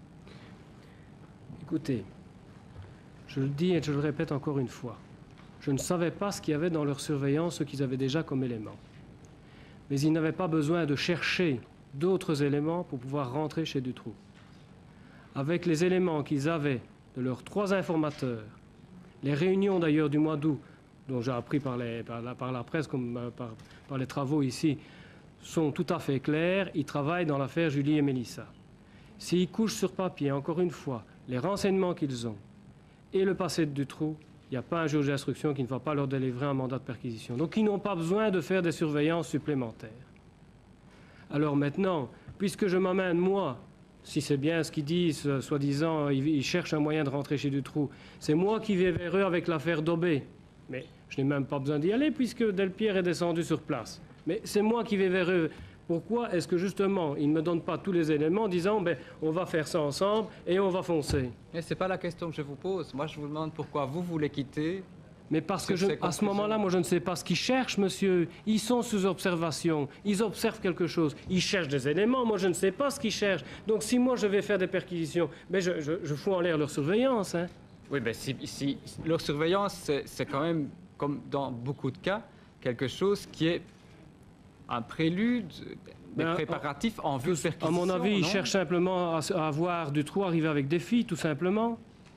Écoutez, je le dis et je le répète encore une fois. Je ne savais pas ce qu'il y avait dans leur surveillance, ce qu'ils avaient déjà comme éléments. Mais ils n'avaient pas besoin de chercher d'autres éléments pour pouvoir rentrer chez Dutroux. Avec les éléments qu'ils avaient de leurs 3 informateurs, les réunions d'ailleurs du mois d'août, dont j'ai appris par la presse comme par les travaux ici, sont tout à fait clairs. Ils travaillent dans l'affaire Julie et Mélissa. S'ils couchent sur papier, encore une fois, les renseignements qu'ils ont et le passé de Dutroux, il n'y a pas un juge d'instruction qui ne va pas leur délivrer un mandat de perquisition. Donc ils n'ont pas besoin de faire des surveillances supplémentaires. Alors maintenant, puisque je m'amène, moi, si c'est bien ce qu'ils disent, soi-disant, ils cherchent un moyen de rentrer chez Dutroux, c'est moi qui vais vers eux avec l'affaire Dobé. Mais je n'ai même pas besoin d'y aller puisque Delpierre est descendu sur place. Mais c'est moi qui vais vers eux. Pourquoi est-ce que justement, ils ne me donnent pas tous les éléments en disant on va faire ça ensemble et on va foncer? Mais ce n'est pas la question que je vous pose. Moi, je vous demande pourquoi vous voulez quitter. Mais parce que à ce moment-là, moi, je ne sais pas ce qu'ils cherchent, monsieur. Ils sont sous observation. Ils observent quelque chose. Ils cherchent des éléments. Moi, je ne sais pas ce qu'ils cherchent. Donc, si moi, je vais faire des perquisitions, je fous en l'air leur surveillance. Hein. Oui, mais si leur surveillance, c'est quand même, comme dans beaucoup de cas, quelque chose qui est un prélude, des préparatifs en vue de perquisition. À mon avis, ils non? cherchent simplement à voir Dutroux arriver avec des filles, tout simplement.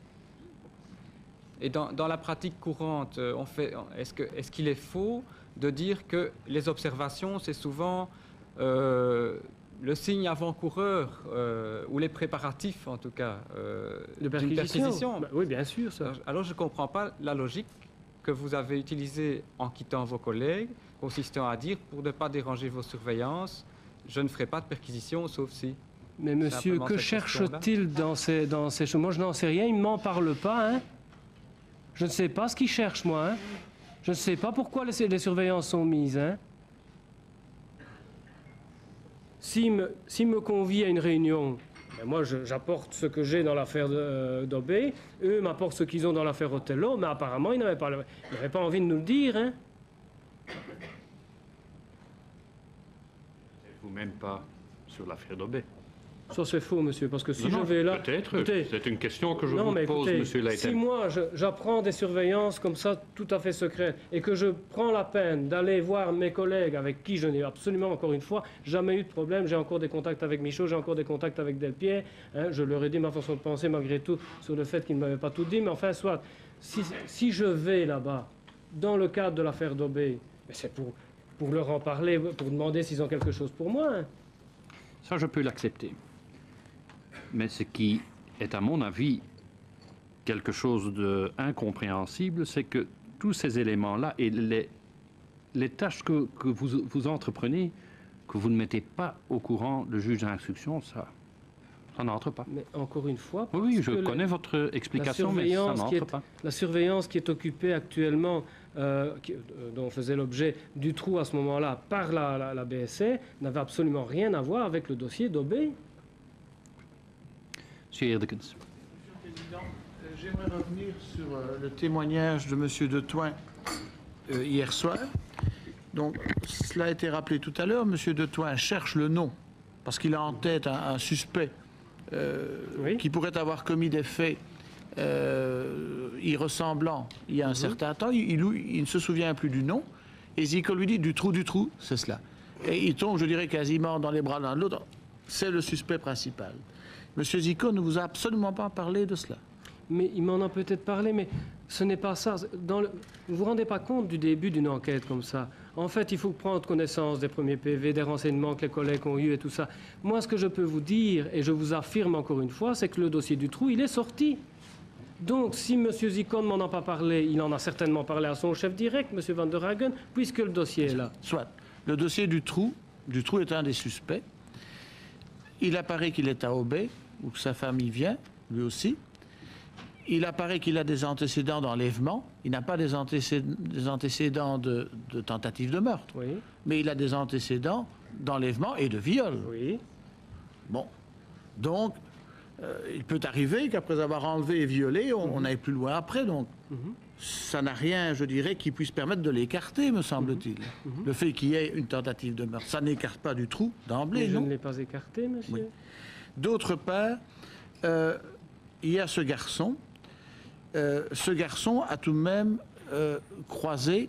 Et dans la pratique courante, est-ce qu'il est faux de dire que les observations, c'est souvent le signe avant-coureur, ou les préparatifs, en tout cas, de perquisition? Oui, bien sûr. Ça. Alors, je ne comprends pas la logique que vous avez utilisée en quittant vos collègues, consistant à dire, pour ne pas déranger vos surveillances, je ne ferai pas de perquisition, sauf si... Mais monsieur, que cherche-t-il dans ces choses? Moi, je n'en sais rien, il ne m'en parle pas, hein. Je ne sais pas ce qu'ils cherchent, moi, hein. Je ne sais pas pourquoi les surveillances sont mises, hein. S'ils me convient à une réunion, moi, j'apporte ce que j'ai dans l'affaire d'Obé, eux m'apportent ce qu'ils ont dans l'affaire Othello, mais apparemment, ils n'avaient pas envie de nous le dire, hein. Vous-même pas sur l'affaire d'Obé. Ça, c'est faux, monsieur, parce que si je vais là... Peut-être, c'est une question que je vous pose, monsieur Leighton. Si moi, j'apprends des surveillances comme ça, tout à fait secrètes, et que je prends la peine d'aller voir mes collègues avec qui je n'ai absolument, encore une fois, jamais eu de problème, j'ai encore des contacts avec Michaud, j'ai encore des contacts avec Delpierre, hein, je leur ai dit ma façon de penser, malgré tout, sur le fait qu'ils ne m'avaient pas tout dit, mais enfin, soit, si je vais là-bas, dans le cadre de l'affaire d'Obé, c'est pour leur en parler, pour demander s'ils ont quelque chose pour moi. Hein. Ça, je peux l'accepter. Mais ce qui est, à mon avis, quelque chose d'incompréhensible, c'est que tous ces éléments-là et les tâches que vous entreprenez, que vous ne mettez pas au courant le juge d'instruction, ça n'entre pas. Mais encore une fois... Oui, je connais votre explication, mais ça n'entre pas. La surveillance qui est occupée actuellement, dont faisait l'objet Dutroux à ce moment-là par la BSC, n'avait absolument rien à voir avec le dossier d'Obé. Monsieur Herdekens. Monsieur le Président, j'aimerais revenir sur le témoignage de Monsieur De Thuin hier soir. Donc, cela a été rappelé tout à l'heure. Monsieur De Thuin cherche le nom parce qu'il a en tête un suspect qui pourrait avoir commis des faits y ressemblant il y a un certain temps. Il ne se souvient plus du nom. Et Zico lui dit Dutroux, c'est cela. Et il tombe, je dirais, quasiment dans les bras l'un de l'autre. C'est le suspect principal. Monsieur Zico ne vous a absolument pas parlé de cela. Mais il m'en a peut-être parlé, mais ce n'est pas ça. Vous ne vous rendez pas compte du début d'une enquête comme ça. En fait, il faut prendre connaissance des premiers PV, des renseignements que les collègues ont eus et tout ça. Moi, ce que je peux vous dire, et je vous affirme encore une fois, c'est que le dossier Dutroux, il est sorti. Donc, si M. Zico ne m'en a pas parlé, il en a certainement parlé à son chef direct, M. Van der Hagen, puisque le dossier est là. Soit. Le dossier Dutroux est un des suspects. Il apparaît qu'il est à Obé, où sa famille vient, lui aussi. Il apparaît qu'il a des antécédents d'enlèvement. Il n'a pas des antécédents de tentative de meurtre. Oui. Mais il a des antécédents d'enlèvement et de viol. Oui. Bon. Donc, il peut arriver qu'après avoir enlevé et violé, on aille plus loin après. Donc, ça n'a rien, je dirais, qui puisse permettre de l'écarter, me semble-t-il. Le fait qu'il y ait une tentative de meurtre, ça n'écarte pas du trou d'emblée, Je non? ne l'ai pas écarté, monsieur. Oui. D'autre part, il y a ce garçon. Ce garçon a tout de même croisé,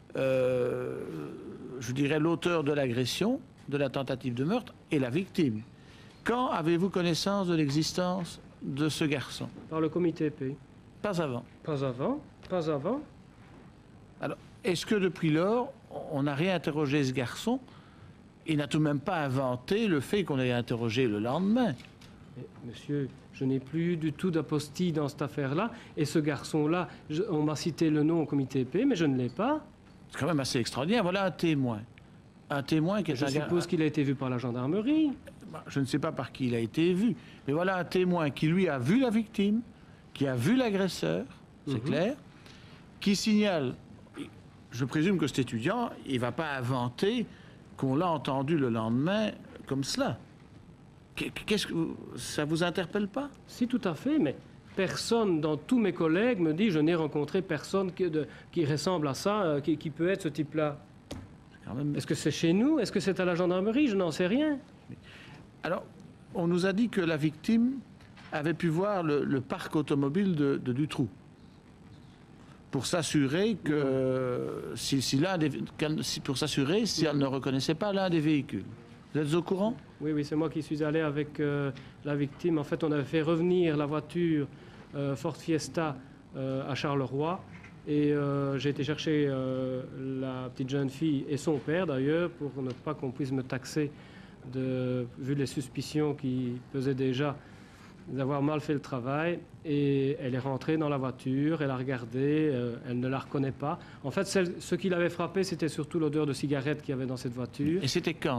je dirais, l'auteur de l'agression, de la tentative de meurtre, et la victime. Quand avez-vous connaissance de l'existence de ce garçon? Par le comité P. Pas avant. Pas avant, pas avant. Alors, est-ce que depuis lors, on n'a rien interrogé ce garçon? Il n'a tout de même pas inventé le fait qu'on ait interrogé le lendemain. Mais, monsieur, je n'ai plus du tout d'apostille dans cette affaire-là. Et ce garçon-là, on m'a cité le nom au comité P, mais je ne l'ai pas. C'est quand même assez extraordinaire. Voilà un témoin. Un témoin qui est Je suppose qu'il a été vu par la gendarmerie. Je ne sais pas par qui il a été vu, mais voilà un témoin qui, lui, a vu la victime, qui a vu l'agresseur, c'est clair, qui signale, je présume que cet étudiant, il ne va pas inventer qu'on l'a entendu le lendemain comme cela. Qu'est-ce que ça vous interpelle pas? Si, tout à fait, mais personne dans tous mes collègues me dit je n'ai rencontré personne qui ressemble à ça, qui peut être ce type-là. Est-ce que c'est chez nous? Est-ce que c'est à la gendarmerie? Je n'en sais rien. Alors, on nous a dit que la victime avait pu voir le parc automobile de Dutroux pour s'assurer que si elle ne reconnaissait pas l'un des véhicules. Vous êtes au courant? Oui, c'est moi qui suis allé avec la victime. En fait, on avait fait revenir la voiture Ford Fiesta à Charleroi. Et j'ai été chercher la petite jeune fille et son père, d'ailleurs, pour ne pas qu'on puisse me taxer, vu les suspicions qui pesaient déjà, d'avoir mal fait le travail. Et elle est rentrée dans la voiture, elle a regardé, elle ne la reconnaît pas. En fait, ce qui l'avait frappé, c'était surtout l'odeur de cigarette qu'il y avait dans cette voiture. Et c'était quand?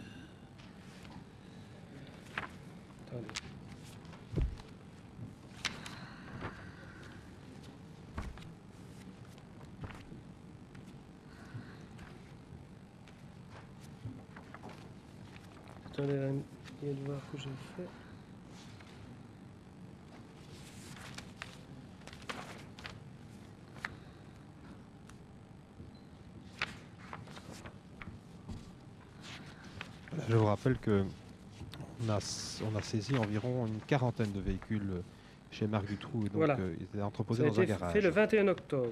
Attendez, il y a de voir que j'ai fait. Je vous rappelle que on a saisi environ une quarantaine de véhicules chez Marc Dutroux. Et donc, Voilà. ils étaient entreposés Ça a dans un été garage. fait le 21 octobre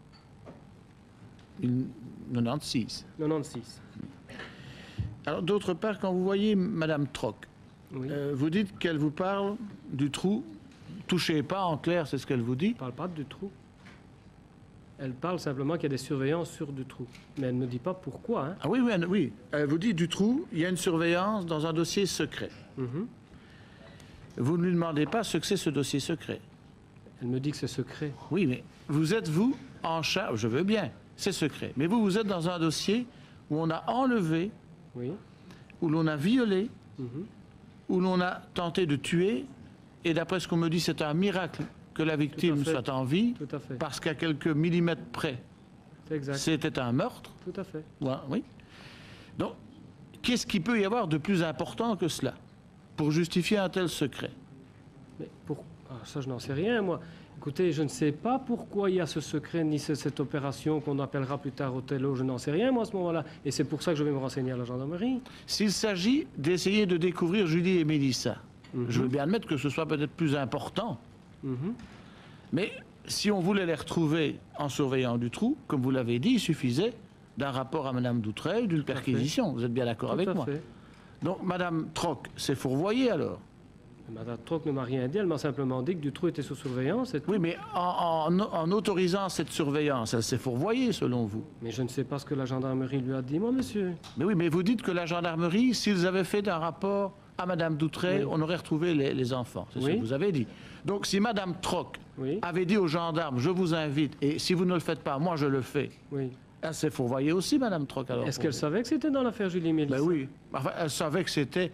96. 96. Alors, d'autre part, quand vous voyez Madame Troc, Oui. vous dites qu'elle vous parle du trou. Touchez pas, en clair, c'est ce qu'elle vous dit. Elle ne parle pas du trou. Elle parle simplement qu'il y a des surveillances sur du trou. Mais elle ne dit pas pourquoi. Hein. Ah oui, oui. Elle vous dit du trou, il y a une surveillance dans un dossier secret. Vous ne lui demandez pas ce que c'est ce dossier secret. Elle me dit que c'est secret. Oui, mais vous êtes, vous, en charge, je veux bien, c'est secret. Mais vous êtes dans un dossier où on a enlevé, Oui. où l'on a violé, où l'on a tenté de tuer, et d'après ce qu'on me dit, c'est un miracle que la victime fait. soit en vie, Tout à fait. parce qu'à quelques millimètres près, C'est exact. c'était un meurtre. Tout à fait. Ouais, oui. Donc, qu'est-ce qu'il peut y avoir de plus important que cela pour justifier un tel secret? Mais ça, je n'en sais rien, moi. Écoutez, je ne sais pas pourquoi il y a ce secret, ni cette opération qu'on appellera plus tard Othello. Je n'en sais rien, moi, à ce moment-là. Et c'est pour ça que je vais me renseigner à la gendarmerie. S'il s'agit d'essayer de découvrir Julie et Mélissa, je veux bien admettre que ce soit peut-être plus important. Mais si on voulait les retrouver en surveillant du trou, comme vous l'avez dit, il suffisait d'un rapport à Mme Doutreuil, d'une perquisition. Vous êtes bien d'accord avec moi? Tout à fait. Donc, Mme Troc s'est fourvoyée alors? Madame Troc ne m'a rien dit. Elle m'a simplement dit que Dutroux était sous surveillance. Oui, mais en autorisant cette surveillance, elle s'est fourvoyée selon vous? Mais je ne sais pas ce que la gendarmerie lui a dit, moi, monsieur. Mais oui, mais vous dites que la gendarmerie, s'ils avaient fait un rapport à Mme Doutreuil, on aurait retrouvé les enfants. C'est ce que vous avez dit. Donc, si Mme Troc avait dit aux gendarmes, je vous invite, et si vous ne le faites pas, moi je le fais, elle s'est fourvoyée aussi, Mme Troc, alors. Est-ce qu'elle savait que c'était dans l'affaire Julie Mélissa? Ben oui. Enfin, elle savait que c'était...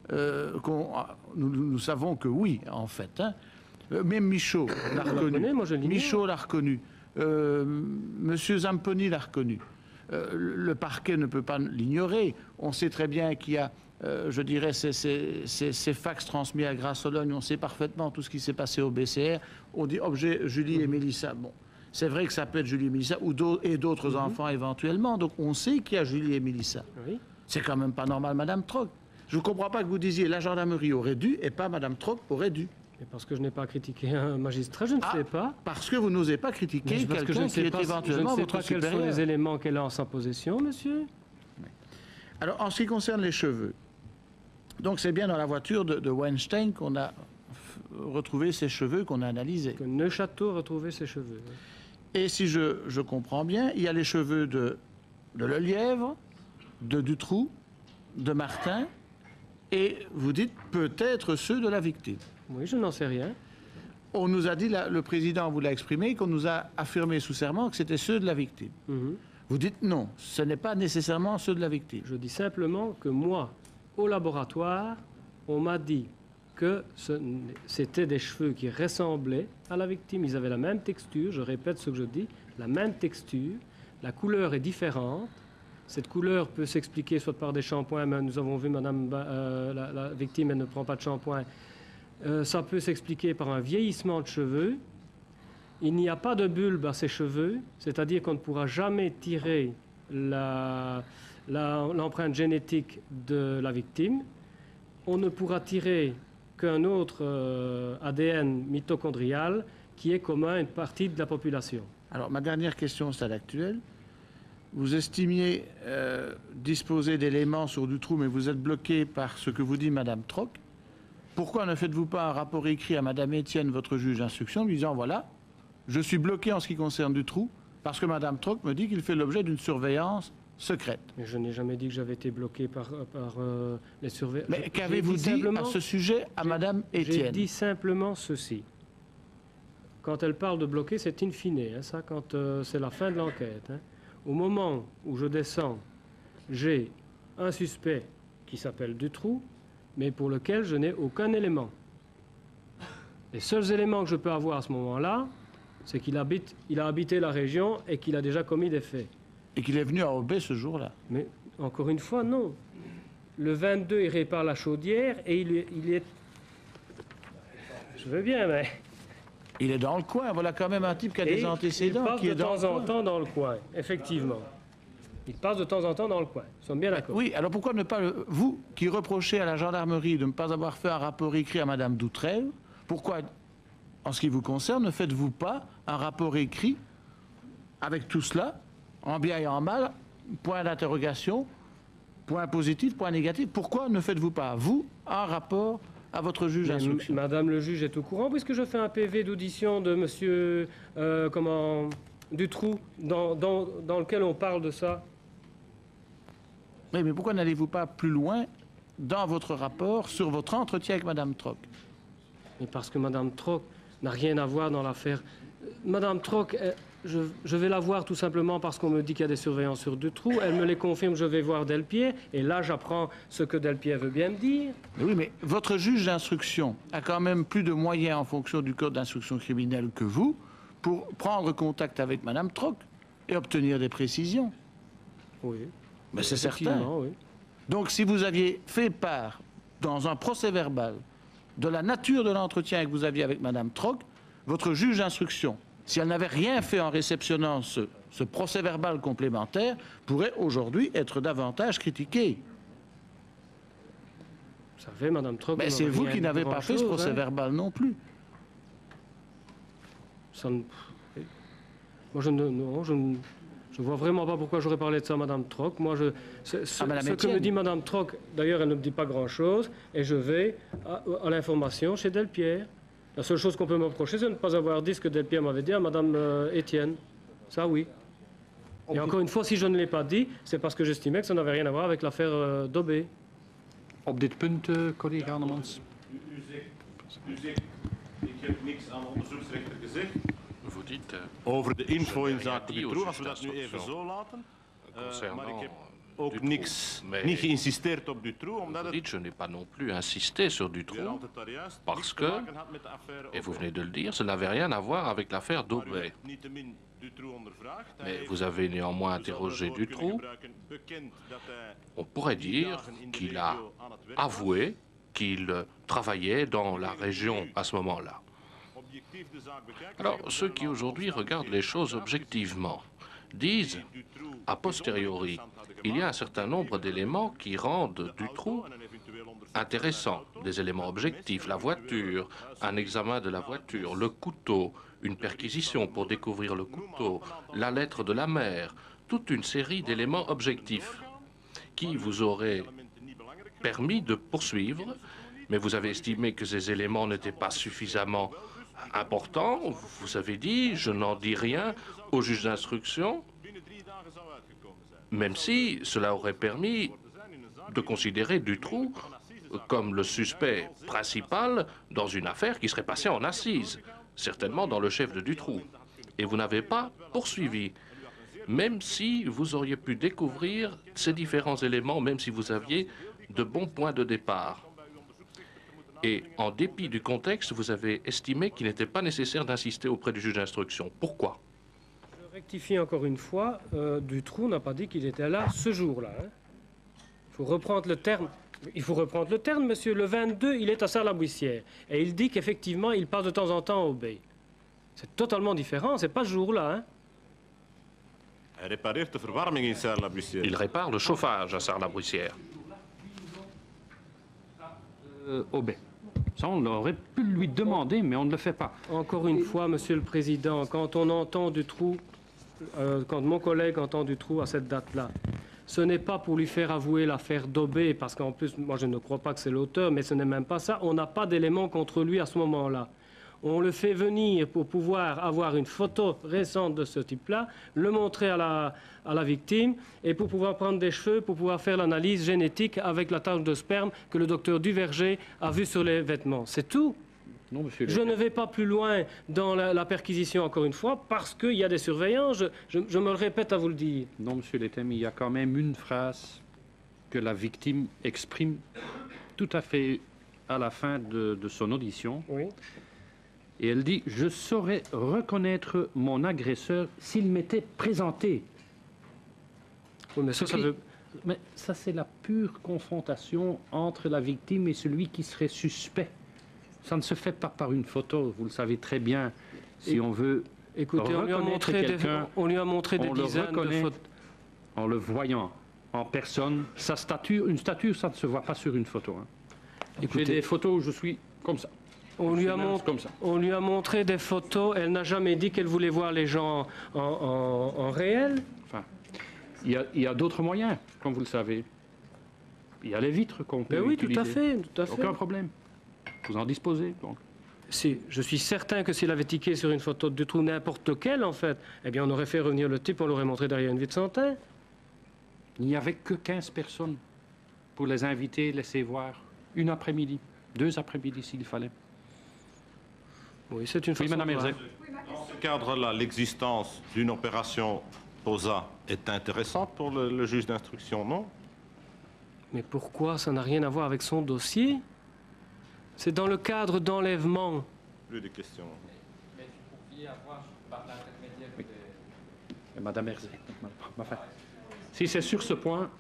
nous savons que oui, en fait. Hein. Même Michaud l'a reconnu. Moi, je l'ignore. Michaud l'a reconnu. Monsieur Zamponi l'a reconnu. le parquet ne peut pas l'ignorer. On sait très bien qu'il y a, je dirais, ces fax transmis à Grasse-Sologne. On sait parfaitement tout ce qui s'est passé au BCR. On dit objet Julie et Mélissa. Bon, c'est vrai que ça peut être Julie et Mélissa et d'autres enfants éventuellement. Donc on sait qu'il y a Julie et Mélissa. Oui. C'est quand même pas normal, Madame Troc. Je ne comprends pas que vous disiez la gendarmerie aurait dû et pas Madame Troc aurait dû. Mais parce que je n'ai pas critiqué un magistrat, je ne sais pas. Parce que vous n'osez pas critiquer quelqu'un qui est éventuellement votre supérieur. Je ne sais pas quels sont les éléments qu'elle a en sa possession, monsieur. Alors, en ce qui concerne les cheveux, donc c'est bien dans la voiture de Weinstein qu'on a retrouvé ses cheveux, qu'on a analysés. Que Neuchâteau a retrouvé ses cheveux. Oui. Et si je comprends bien, il y a les cheveux de Lelièvre, de Dutroux, de Martin, et vous dites peut-être ceux de la victime. Oui, je n'en sais rien. On nous a dit, le président vous l'a exprimé, qu'on nous a affirmé sous serment que c'était ceux de la victime. Vous dites non, ce n'est pas nécessairement ceux de la victime. Je dis simplement que moi, au laboratoire, on m'a dit que c'était des cheveux qui ressemblaient à la victime. Ils avaient la même texture, je répète ce que je dis, la même texture. La couleur est différente. Cette couleur peut s'expliquer soit par des shampoings, mais nous avons vu madame, la victime, elle ne prend pas de shampoing. Ça peut s'expliquer par un vieillissement de cheveux. Il n'y a pas de bulbe à ces cheveux, c'est-à-dire qu'on ne pourra jamais tirer l'empreinte génétique de la victime. On ne pourra tirer qu'un autre ADN mitochondrial qui est commun à une partie de la population. Alors, ma dernière question au stade actuel. Vous estimiez disposer d'éléments sur Dutroux, mais vous êtes bloqué par ce que vous dit Madame Troc. Pourquoi ne faites-vous pas un rapport écrit à Madame Etienne, votre juge d'instruction, lui disant voilà, je suis bloqué en ce qui concerne Dutroux, parce que Madame Troc me dit qu'il fait l'objet d'une surveillance secrète. Mais je n'ai jamais dit que j'avais été bloqué par les surveillants. Mais qu'avez-vous dit à ce sujet à Madame Etienne? J'ai dit simplement ceci. Quand elle parle de bloquer, c'est in fine, hein, ça, quand c'est la fin de l'enquête. Hein. Au moment où je descends, j'ai un suspect qui s'appelle Dutroux, mais pour lequel je n'ai aucun élément. Les seuls éléments que je peux avoir à ce moment-là, c'est qu'il a habité la région et qu'il a déjà commis des faits. Et qu'il est venu à Aubais ce jour-là. Mais encore une fois, non. Le 22, il répare la chaudière et il est... Je veux bien, mais... Il est dans le coin. Voilà quand même un type qui a des antécédents. Il passe de temps en temps dans le coin, effectivement. Il passe de temps en temps dans le coin. Nous sommes bien d'accord. Oui, alors pourquoi ne pas... Vous, qui reprochez à la gendarmerie de ne pas avoir fait un rapport écrit à Madame Doutrel, pourquoi, en ce qui vous concerne, ne faites-vous pas un rapport écrit avec tout cela, en bien et en mal, point d'interrogation, point positif, point négatif? Pourquoi ne faites-vous pas, vous, un rapport à votre juge d'instruction? Madame le juge est au courant, puisque je fais un PV d'audition de monsieur Dutroux, dans lequel on parle de ça. Oui, mais pourquoi n'allez-vous pas plus loin dans votre rapport sur votre entretien avec Madame Troc? Mais parce que Madame Troc n'a rien à voir dans l'affaire. Madame Troc, je vais la voir tout simplement parce qu'on me dit qu'il y a des surveillances sur Dutroux. Elle me les confirme, je vais voir Delpierre. Et là, j'apprends ce que Delpierre veut bien me dire. Mais oui, mais votre juge d'instruction a quand même plus de moyens en fonction du code d'instruction criminelle que vous pour prendre contact avec Madame Troc et obtenir des précisions. Oui. Mais c'est certain. Oui. Donc, si vous aviez fait part, dans un procès-verbal, de la nature de l'entretien que vous aviez avec Madame Troc, votre juge d'instruction, si elle n'avait rien fait en réceptionnant ce procès-verbal complémentaire, pourrait aujourd'hui être davantage critiqué. Vous savez, Madame Troc... Mais c'est vous qui n'avez pas fait ce procès-verbal non plus. Ça ne... Moi, je ne vois vraiment pas pourquoi j'aurais parlé de ça à Madame Troc. Moi, ce que me dit Madame Troc, d'ailleurs, elle ne me dit pas grand-chose, et je vais à l'information chez Delpierre. La seule chose qu'on peut me reprocher, c'est de ne pas avoir dit ce que Delpierre m'avait dit à Madame Etienne. Ça, oui. Et encore une fois, si je ne l'ai pas dit, c'est parce que j'estimais que ça n'avait rien à voir avec l'affaire d'Aubé. Op dit punt, collega Annemans. U zegt, ik heb niks aan de onderzoeksrechter gezegd. Vous dites... Over de info in zaken Dutroux, als we dat nu even zo laten. Concernant ook du niks, trou. Mais niet geïnsisteerd op Dutroux, omdat vous het dites, je n'ai pas non plus insisté sur weer Dutroux, altijd daar juist parce niks te que, maken had met de affaire et vous Aubé. venez de le dire, cela n'avait rien à voir avec l'affaire Maar u d'Aubé. hebt niettemin Dutroux ondervraagd. Hij Mais heeft, vous avez néanmoins u zou interrogé het woord kunnen Dutroux. gebruiken, bekend dat hij On pourrait dire dagen in de qu'il a regio aan het werk was. avoué qu'il travaillait dans la région à ce moment-là. Objectief de zaak bekijken, Alors, zeggen we ceux dat qui er aujourd'hui allemaal regardent les choses objectivement disent, Dutroux a posteriori, il y a un certain nombre d'éléments qui rendent Dutroux en een eventueel onderzoek intéressant, des éléments objectifs, la voiture, un examen de la voiture, le couteau, une perquisition pour découvrir le couteau, la lettre de la mère, toute une série d'éléments objectifs qui vous auraient permis de poursuivre, mais vous avez estimé que ces éléments n'étaient pas suffisamment importants. Vous avez dit, je n'en dis rien au juge d'instruction, binnen 3 dagen zou uitgekomen zijn. même si cela aurait permis de considérer Dutroux comme le suspect principal dans une affaire qui serait passée en assises, certainement dans le chef de Dutroux. Et vous n'avez pas poursuivi, même si vous auriez pu découvrir ces différents éléments, même si vous aviez de bons points de départ. Et en dépit du contexte, vous avez estimé qu'il n'était pas nécessaire d'insister auprès du juge d'instruction. Pourquoi? Je rectifie encore une fois, Dutroux n'a pas dit qu'il était là ce jour-là. Hein. Il faut reprendre le terme. Il faut reprendre le terme, monsieur. Le 22, il est à Sarre-la-Buissière. Et il dit qu'effectivement, il passe de temps en temps au Bay. C'est totalement différent, c'est pas ce jour-là. Hein. Hij repareert de verwarming in Sarre-la-Buissière. Il répare le chauffage à Sarre-la-Brussière. Aubé. Ça, on aurait pu lui demander, mais on ne le fait pas. Encore une fois, monsieur le président, quand on entend Dutroux, quand mon collègue entend Dutroux à cette date-là, ce n'est pas pour lui faire avouer l'affaire d'Aubé, parce qu'en plus, moi je ne crois pas que c'est l'auteur, mais ce n'est même pas ça. On n'a pas d'éléments contre lui à ce moment-là. On le fait venir pour pouvoir avoir une photo récente de ce type-là, le montrer à la victime, et pour pouvoir prendre des cheveux, pour pouvoir faire l'analyse génétique avec la tache de sperme que le docteur Duverger a vue sur les vêtements. C'est tout. Non, monsieur Je ne vais pas plus loin dans la perquisition, encore une fois, parce qu'il y a des surveillants. Je me le répète à vous le dire. Non, monsieur Letem, il y a quand même une phrase que la victime exprime tout à fait à la fin de son audition. Oui. Et elle dit « Je saurais reconnaître mon agresseur s'il m'était présenté. Oui, mais » ça veut... Mais ça, c'est la pure confrontation entre la victime et celui qui serait suspect. Ça ne se fait pas par une photo, vous le savez très bien. Si on veut Écoutez, on lui a montré des dizaines de photos. En le voyant en personne, sa stature, une stature, ça ne se voit pas sur une photo. Hein. J'ai des photos où je suis comme ça. On lui a montré des photos, elle n'a jamais dit qu'elle voulait voir les gens en réel. Enfin, il y a d'autres moyens, comme vous le savez. Il y a les vitres qu'on peut oui, utiliser. tout à fait. Aucun problème. Vous en disposez, donc. Si, je suis certain que s'il avait tiqué sur une photo de Dutroux, n'importe lequel, en fait, eh bien, on aurait fait revenir le type, on l'aurait montré derrière une vitre sans teint. Il n'y avait que 15 personnes pour les inviter, laisser voir. Une après-midi, 2 après-midi s'il fallait. Oui, c'est une façon Madame de voir. Herzeg. Dans ce cadre-là, l'existence d'une opération POSA est intéressante pour le juge d'instruction, non? Mais pourquoi? Ça n'a rien à voir avec son dossier. C'est dans le cadre d'enlèvement. Plus de questions. Mais vous pouviez avoir, par l'intermédiaire des... Madame Herzeg. Enfin, si c'est sur ce point...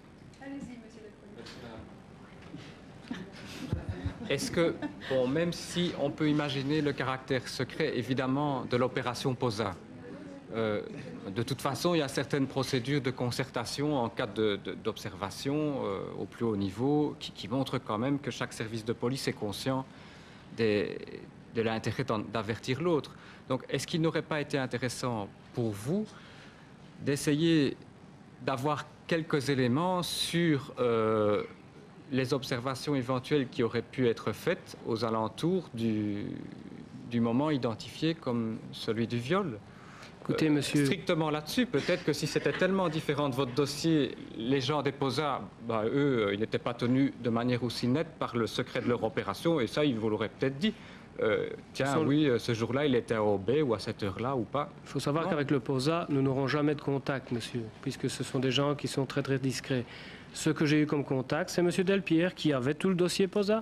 Est-ce que, bon, même si on peut imaginer le caractère secret, évidemment, de l'opération POSA, de toute façon, il y a certaines procédures de concertation en cas d'observation au plus haut niveau qui montrent quand même que chaque service de police est conscient de l'intérêt d'avertir l'autre. Donc, est-ce qu'il n'aurait pas été intéressant pour vous d'essayer d'avoir quelques éléments sur les observations éventuelles qui auraient pu être faites aux alentours du moment identifié comme celui du viol? Écoutez, monsieur... Strictement là-dessus, peut-être que si c'était tellement différent de votre dossier, les gens des POSA, eux, ils n'étaient pas tenus de manière aussi nette par le secret de leur opération, et ça, ils vous l'auraient peut-être dit. tiens, oui, ce jour-là, il était à OB ou à cette heure-là ou pas. Il faut savoir qu'avec le POSA, nous n'aurons jamais de contact, monsieur, puisque ce sont des gens qui sont très très discrets. Ce que j'ai eu comme contact, c'est monsieur Delpierre qui avait tout le dossier POSA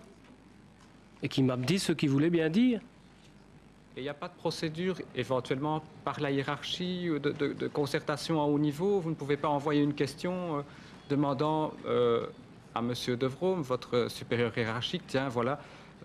et qui m'a dit ce qu'il voulait bien dire. Et il n'y a pas de procédure, éventuellement, par la hiérarchie, de concertation à haut niveau? Vous ne pouvez pas envoyer une question demandant à M. De Vrome, votre supérieur hiérarchique, tiens, voilà,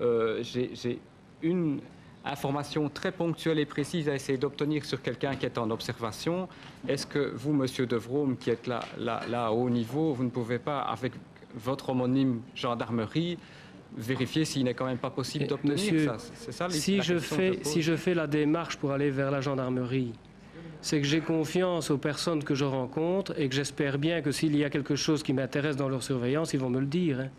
j'ai une information très ponctuelle et précise à essayer d'obtenir sur quelqu'un qui est en observation. Est-ce que vous, M. De Vrome, qui êtes là à haut niveau, vous ne pouvez pas, avec votre homonyme gendarmerie, vérifier s'il n'est quand même pas possible d'obtenir ça? C'est ça, si je fais la démarche pour aller vers la gendarmerie, c'est que j'ai confiance aux personnes que je rencontre et que j'espère bien que s'il y a quelque chose qui m'intéresse dans leur surveillance, ils vont me le dire. Hein.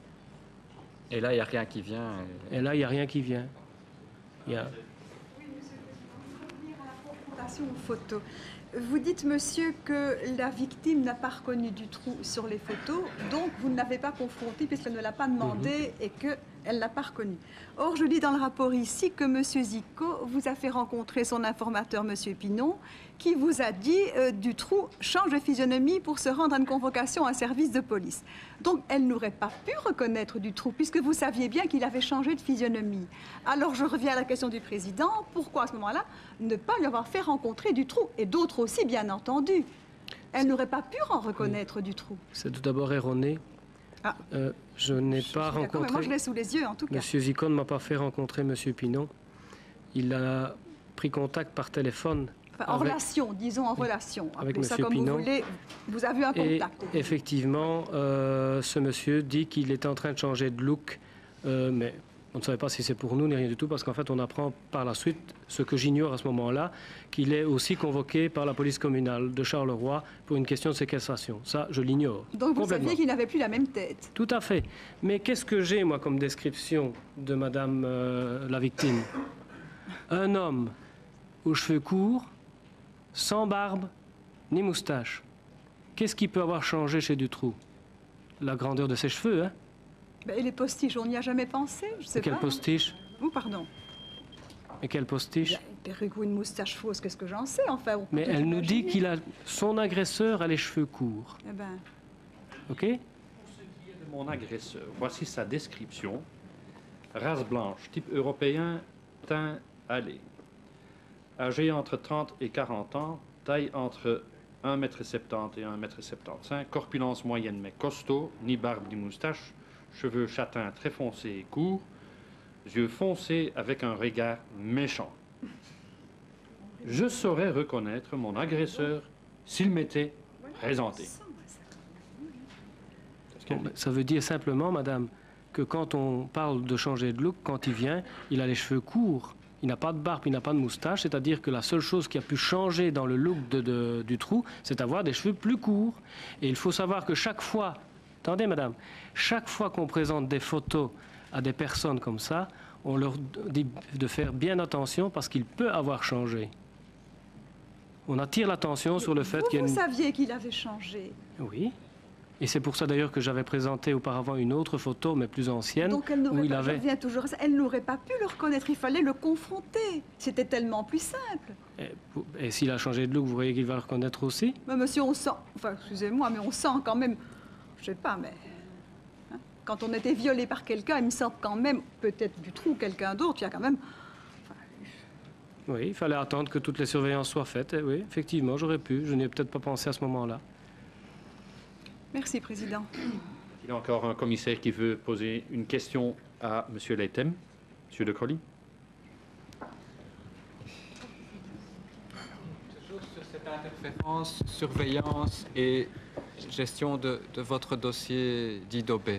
Et là, il n'y a rien qui vient. Et là, il n'y a rien qui vient. Il y a... Oui, monsieur le Président, pour revenir à la confrontation aux photos. Vous dites, monsieur, que la victime n'a pas reconnu du trou sur les photos, donc vous ne l'avez pas confronté puisqu'elle ne l'a pas demandé et qu'elle ne l'a pas reconnu. Or, je lis dans le rapport ici que monsieur Zico vous a fait rencontrer son informateur, monsieur Pinon, qui vous a dit du trou change de physionomie pour se rendre à une convocation à un service de police. Donc, elle n'aurait pas pu reconnaître du trou puisque vous saviez bien qu'il avait changé de physionomie. Alors, je reviens à la question du président. Pourquoi, à ce moment-là, ne pas lui avoir fait rencontrer du trou? Et d'autres aussi, bien entendu. Elle n'aurait pas pu en reconnaître du trou. C'est tout d'abord erroné. Ah. Je n'ai pas rencontré... Mais moi, je l'ai sous les yeux, en tout cas. Monsieur Zico ne m'a pas fait rencontrer monsieur Pinon. Il a pris contact par téléphone. Enfin, en relation, disons en relation. Avec Appelez ça monsieur comme Pinon. vous voulez. Vous avez eu un contact. Et effectivement, ce monsieur dit qu'il était en train de changer de look, mais on ne savait pas si c'est pour nous ni rien du tout, parce qu'en fait, on apprend par la suite, ce que j'ignore à ce moment-là, qu'il est aussi convoqué par la police communale de Charleroi pour une question de séquestration. Ça, je l'ignore. Donc vous saviez qu'il n'avait plus la même tête. Tout à fait. Mais qu'est-ce que j'ai, moi, comme description de madame la victime? Un homme aux cheveux courts, sans barbe, ni moustache. Qu'est-ce qui peut avoir changé chez Dutroux? La grandeur de ses cheveux, hein? Et les postiches, on n'y a jamais pensé? Je sais pas. Quel postiche? Vous, pardon. Et quel postiche? Une perruque ou une moustache fausse, qu'est-ce que j'en sais, enfin. Mais elle nous dit qu'il a... Son agresseur a les cheveux courts. Eh ben... OK? Pour ce qui est de mon agresseur, voici sa description. Race blanche, type européen, teint allé. Âgé entre 30 et 40 ans, taille entre 1,70 m et 1,75 m, corpulence moyenne mais costaud, ni barbe ni moustache, cheveux châtains très foncés et courts, yeux foncés avec un regard méchant. Je saurais reconnaître mon agresseur s'il m'était présenté. Bon, ça veut dire simplement, madame, que quand on parle de changer de look, quand il vient, il a les cheveux courts. Il n'a pas de barbe, il n'a pas de moustache, c'est-à-dire que la seule chose qui a pu changer dans le look du trou, c'est avoir des cheveux plus courts. Et il faut savoir que chaque fois, attendez madame, chaque fois qu'on présente des photos à des personnes comme ça, on leur dit de faire bien attention parce qu'il peut avoir changé. On attire l'attention sur le fait qu'il y a Vous saviez qu'il avait changé. Oui. Et c'est pour ça d'ailleurs que j'avais présenté auparavant une autre photo, mais plus ancienne, Donc elle où il je avait... reviens toujours à ça, elle n'aurait pas pu le reconnaître, il fallait le confronter. C'était tellement plus simple. Et s'il a changé de look, vous voyez qu'il va le reconnaître aussi? Mais monsieur, on sent, enfin excusez-moi, mais on sent quand même, je sais pas, mais hein, quand on était violé par quelqu'un, il me semble quand même, peut-être du trou ou quelqu'un d'autre, il y a quand même... Oui, il fallait attendre que toutes les surveillances soient faites. Et oui, effectivement, j'aurais pu. Je n'y ai peut-être pas pensé à ce moment-là. Merci, Président. Il y a encore un commissaire qui veut poser une question à M. Leitem. M. De Crolly. Toujours sur cette interférence, surveillance et gestion de votre dossier dit d'Aubé.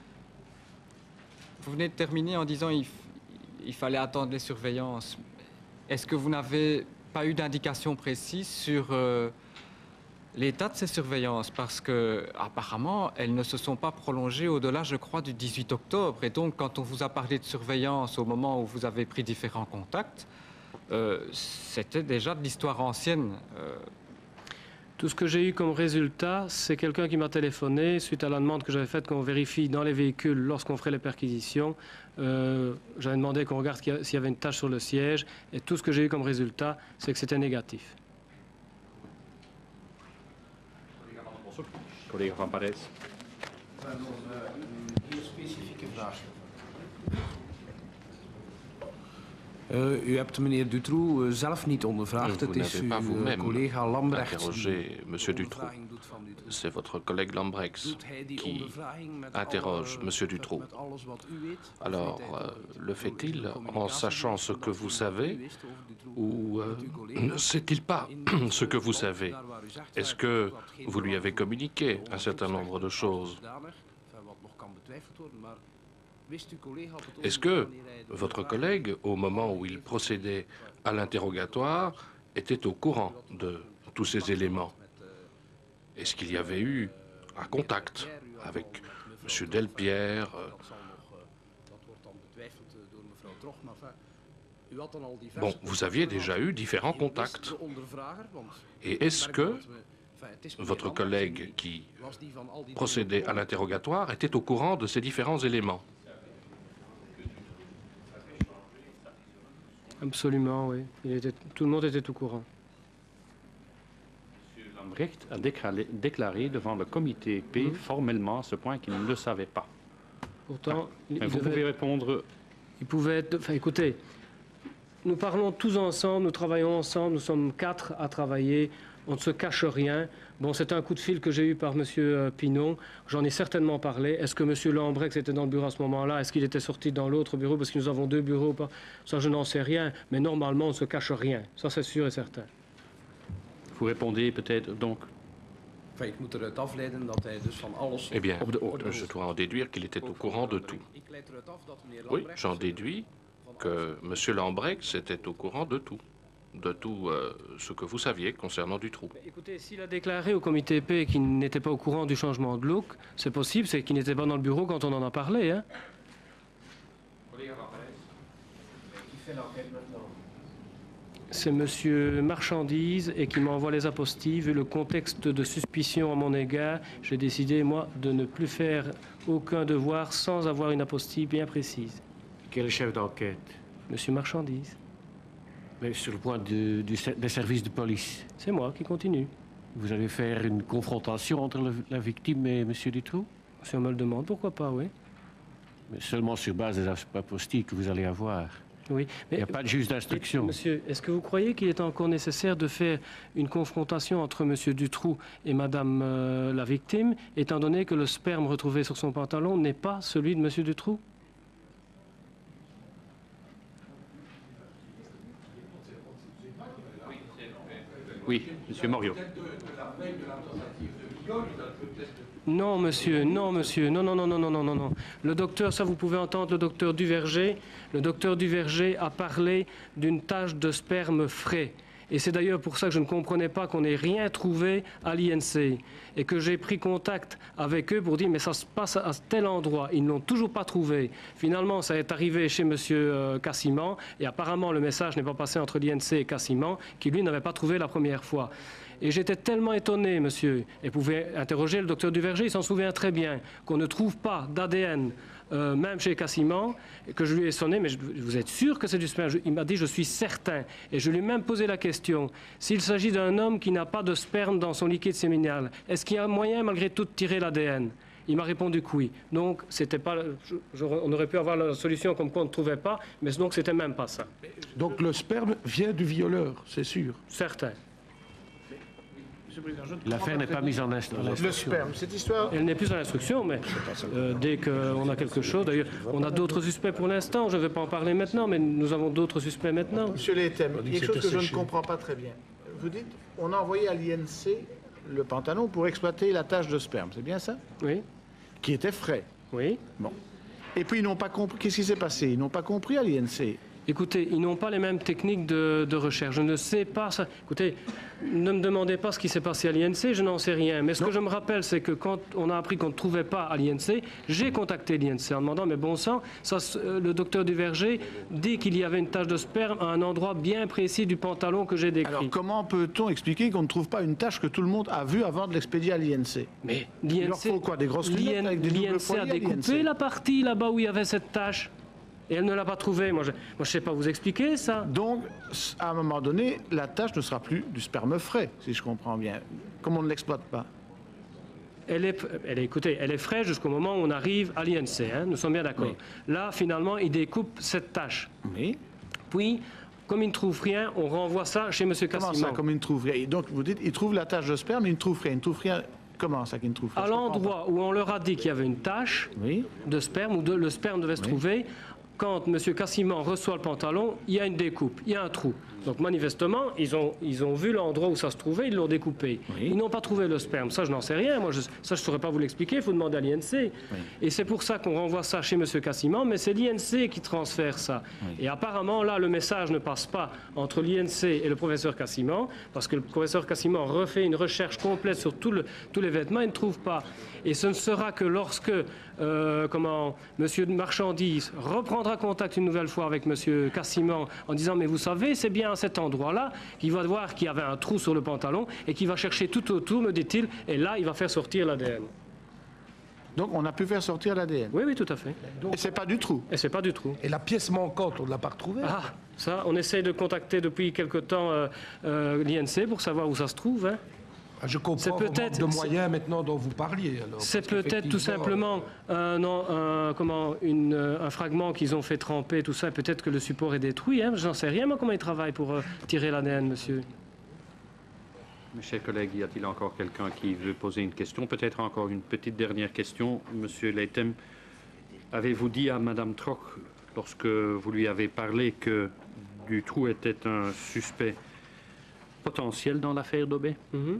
Vous venez de terminer en disant il fallait attendre les surveillances. Est-ce que vous n'avez pas eu d'indication précise sur l'état de ces surveillances? Parce que apparemment, elles ne se sont pas prolongées au-delà, je crois, du 18 octobre. Et donc, quand on vous a parlé de surveillance au moment où vous avez pris différents contacts, c'était déjà de l'histoire ancienne. Tout ce que j'ai eu comme résultat, c'est quelqu'un qui m'a téléphoné suite à la demande que j'avais faite qu'on vérifie dans les véhicules lorsqu'on ferait les perquisitions. J'avais demandé qu'on regarde s'il y avait une tache sur le siège et tout ce que j'ai eu comme résultat, c'est que c'était négatif. Collega Van Parijs. U hebt meneer Dutroux zelf niet ondervraagd. Het is uw collega Lambrechts die M. Dutroux. C'est votre collègue Lambrechts qui interroge M. Dutroux. Alors, le fait-il en sachant ce que vous savez ou ne sait-il pas ce que vous savez? Est-ce que vous lui avez communiqué un certain nombre de choses? Est-ce que votre collègue, au moment où il procédait à l'interrogatoire, était au courant de tous ces éléments? Est-ce qu'il y avait eu un contact avec M. Delpierre? Bon, vous aviez déjà eu différents contacts. Et est-ce que votre collègue qui procédait à l'interrogatoire était au courant de ces différents éléments? Absolument, oui. Tout le monde était au courant. M. Lambrecht a déclaré devant le comité P formellement ce point qu'il ne le savait pas. Pourtant, vous pouvez répondre. Il pouvait être... Enfin, écoutez, nous parlons tous ensemble, nous travaillons ensemble, nous sommes 4 à travailler, on ne se cache rien. Bon, c'est un coup de fil que j'ai eu par M. Pinon, j'en ai certainement parlé. Est-ce que M. Lambrecht était dans le bureau à ce moment-là? Est-ce qu'il était sorti dans l'autre bureau parce que nous avons 2 bureaux? Ça, je n'en sais rien, mais normalement, on ne se cache rien. Ça, c'est sûr et certain. Vous répondez peut-être donc. Eh bien, je dois en déduire qu'il était au courant de tout. Oui, j'en déduis que M. Lambrecht était au courant de tout ce que vous saviez concernant Dutroux. Écoutez, s'il a déclaré au comité P qu'il n'était pas au courant du changement de look, c'est possible, c'est qu'il n'était pas dans le bureau quand on en a parlé, hein. C'est M. Marchandise et qui m'envoie les apostilles. Vu le contexte de suspicion à mon égard, j'ai décidé, moi, de ne plus faire aucun devoir sans avoir une apostille bien précise. Quel est le chef d'enquête? M. Marchandise. Mais sur le point des services de police. C'est moi qui continue. Vous allez faire une confrontation entre la victime et M. Dutroux? Si on me le demande, pourquoi pas, oui. Mais seulement sur base des apostilles que vous allez avoir. Oui, mais il n'y a pas de juge d'instruction. Monsieur, est-ce que vous croyez qu'il est encore nécessaire de faire une confrontation entre M. Dutroux et Madame la victime, étant donné que le sperme retrouvé sur son pantalon n'est pas celui de M. Dutroux? Oui, M. Morio. Non, monsieur, non, monsieur, non, non, non, non, non, non, non, non. Le docteur, ça vous pouvez entendre le docteur Duverger. Le docteur Duverger a parlé d'une tache de sperme frais. Et c'est d'ailleurs pour ça que je ne comprenais pas qu'on n'ait rien trouvé à l'INC. Et que j'ai pris contact avec eux pour dire, mais ça se passe à tel endroit. Ils ne l'ont toujours pas trouvé. Finalement, ça est arrivé chez monsieur Cassiman. Et apparemment, le message n'est pas passé entre l'INC et Cassiman, qui lui n'avait pas trouvé la première fois. Et j'étais tellement étonné, monsieur, et vous pouvez interroger le docteur Duverger, il s'en souvient très bien, qu'on ne trouve pas d'ADN, même chez Cassiman, que je lui ai sonné, mais vous êtes sûr que c'est du sperme? Il m'a dit, je suis certain. Et je lui ai même posé la question, s'il s'agit d'un homme qui n'a pas de sperme dans son liquide séminal, est-ce qu'il y a moyen, malgré tout, de tirer l'ADN? Il m'a répondu que oui. Donc, c'était pas, on aurait pu avoir la solution comme quoi on ne trouvait pas, mais donc c'était même pas ça. Donc le sperme vient du violeur, c'est sûr? Certain. L'affaire n'est pas mise en instruction. Le sperme, cette histoire... Elle n'est plus en instruction, mais dès qu'on a quelque chose... D'ailleurs, on a d'autres suspects pour l'instant. Je ne vais pas en parler maintenant, mais nous avons d'autres suspects maintenant. Monsieur Letem, il y a quelque chose que je ne comprends pas très bien. Vous dites, on a envoyé à l'INC le pantalon pour exploiter la tache de sperme, c'est bien ça? Oui. Qui était frais? Oui. Bon. Et puis ils n'ont pas compris... Qu'est-ce qui s'est passé? Ils n'ont pas compris à l'INC. Écoutez, ils n'ont pas les mêmes techniques de recherche. Je ne sais pas ça. Écoutez, ne me demandez pas ce qui s'est passé à l'INC, je n'en sais rien. Mais ce que je me rappelle, c'est que quand on a appris qu'on ne trouvait pas à l'INC, j'ai contacté l'INC en demandant, mais bon sang, ça, le docteur Duverger dit qu'il y avait une tache de sperme à un endroit bien précis du pantalon que j'ai décrit. Alors comment peut-on expliquer qu'on ne trouve pas une tache que tout le monde a vue avant de l'expédier à l'INC? Mais l'INC... Il leur faut quoi, des grosses lunettes avec des doubles poignées? L'INC a découpé la partie là-bas où il y avait cette tache. Et elle ne l'a pas trouvée. Moi, je ne sais pas vous expliquer ça. Donc, à un moment donné, la tache ne sera plus du sperme frais, si je comprends bien. Comme on ne l'exploite pas. Écoutez, elle est fraîche jusqu'au moment où on arrive à l'INC. Hein, nous sommes bien d'accord. Oui. Là, finalement, il découpe cette tache. Oui. Puis, comme il ne trouve rien, on renvoie ça chez M. Cassimon. Comment ça, comme il ne trouve rien? Donc, vous dites, il trouve la tache de sperme, mais il ne trouve rien. Il ne trouve rien. Comment ça qu'il ne trouve rien? À l'endroit où on leur a dit qu'il y avait une tache de sperme, où le sperme devait se trouver, quand M. Cassimon reçoit le pantalon, il y a une découpe, il y a un trou. Donc manifestement, ils ont vu l'endroit où ça se trouvait, ils l'ont découpé. Oui. Ils n'ont pas trouvé le sperme. Ça, je n'en sais rien. Moi, ça, je ne saurais pas vous l'expliquer. Il faut demander à l'INC. Oui. Et c'est pour ça qu'on renvoie ça chez M. Cassimon, mais c'est l'INC qui transfère ça. Oui. Et apparemment, là, le message ne passe pas entre l'INC et le professeur Cassimon, parce que le professeur Cassimon refait une recherche complète sur tous les vêtements, il ne trouve pas. Et ce ne sera que lorsque M. Marchandise reprendra contact une nouvelle fois avec M. Cassimon en disant « Mais vous savez, c'est bien à cet endroit-là qu'il va voir qu'il y avait un trou sur le pantalon et qu'il va chercher tout autour, me dit-il, et là, il va faire sortir l'ADN. » Donc, on a pu faire sortir l'ADN? Oui, oui, tout à fait. Donc, et c'est pas du trou? Et c'est pas du trou. Et la pièce manquante, on ne l'a pas retrouvée? Ah, ça, on essaye de contacter depuis quelque temps l'INC pour savoir où ça se trouve, hein. Je comprends peut-être de moyens maintenant dont vous parliez. C'est peut-être tout simplement un fragment qu'ils ont fait tremper, tout ça. Peut-être que le support est détruit. Hein. J'en sais rien, moi, comment ils travaillent pour tirer l'ADN, monsieur. Mes chers collègues, y a-t-il encore quelqu'un qui veut poser une question? Peut-être encore une petite dernière question. Monsieur Leitem, avez-vous dit à Madame Troch, lorsque vous lui avez parlé, que Dutroux était un suspect potentiel dans l'affaire Daubé?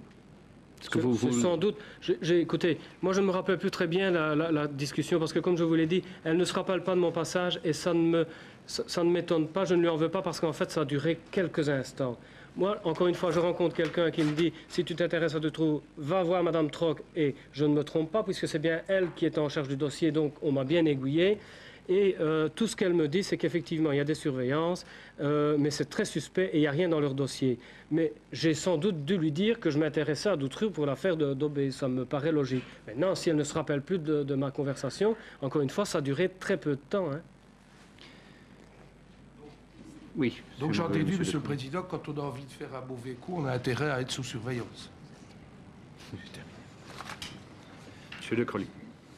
C'est sans doute. Écoutez, moi je ne me rappelle plus très bien la discussion parce que comme je vous l'ai dit, elle ne se rappelle pas de mon passage et ça ne m'étonne pas, je ne lui en veux pas parce qu'en fait ça a duré quelques instants. Moi, encore une fois, je rencontre quelqu'un qui me dit « Si tu t'intéresses à Dutroux, va voir Madame Troch » et je ne me trompe pas puisque c'est bien elle qui est en charge du dossier, donc on m'a bien aiguillé. Et tout ce qu'elle me dit, c'est qu'effectivement, il y a des surveillances, mais c'est très suspect et il n'y a rien dans leur dossier. Mais j'ai sans doute dû lui dire que je m'intéressais à Dutroux pour l'affaire de Daubé. Ça me paraît logique. Maintenant, si elle ne se rappelle plus de ma conversation, encore une fois, ça a duré très peu de temps. Hein. Oui. Donc j'en déduis, Monsieur le Président, quand on a envie de faire un mauvais coup, on a intérêt à être sous surveillance. Monsieur De Crolly.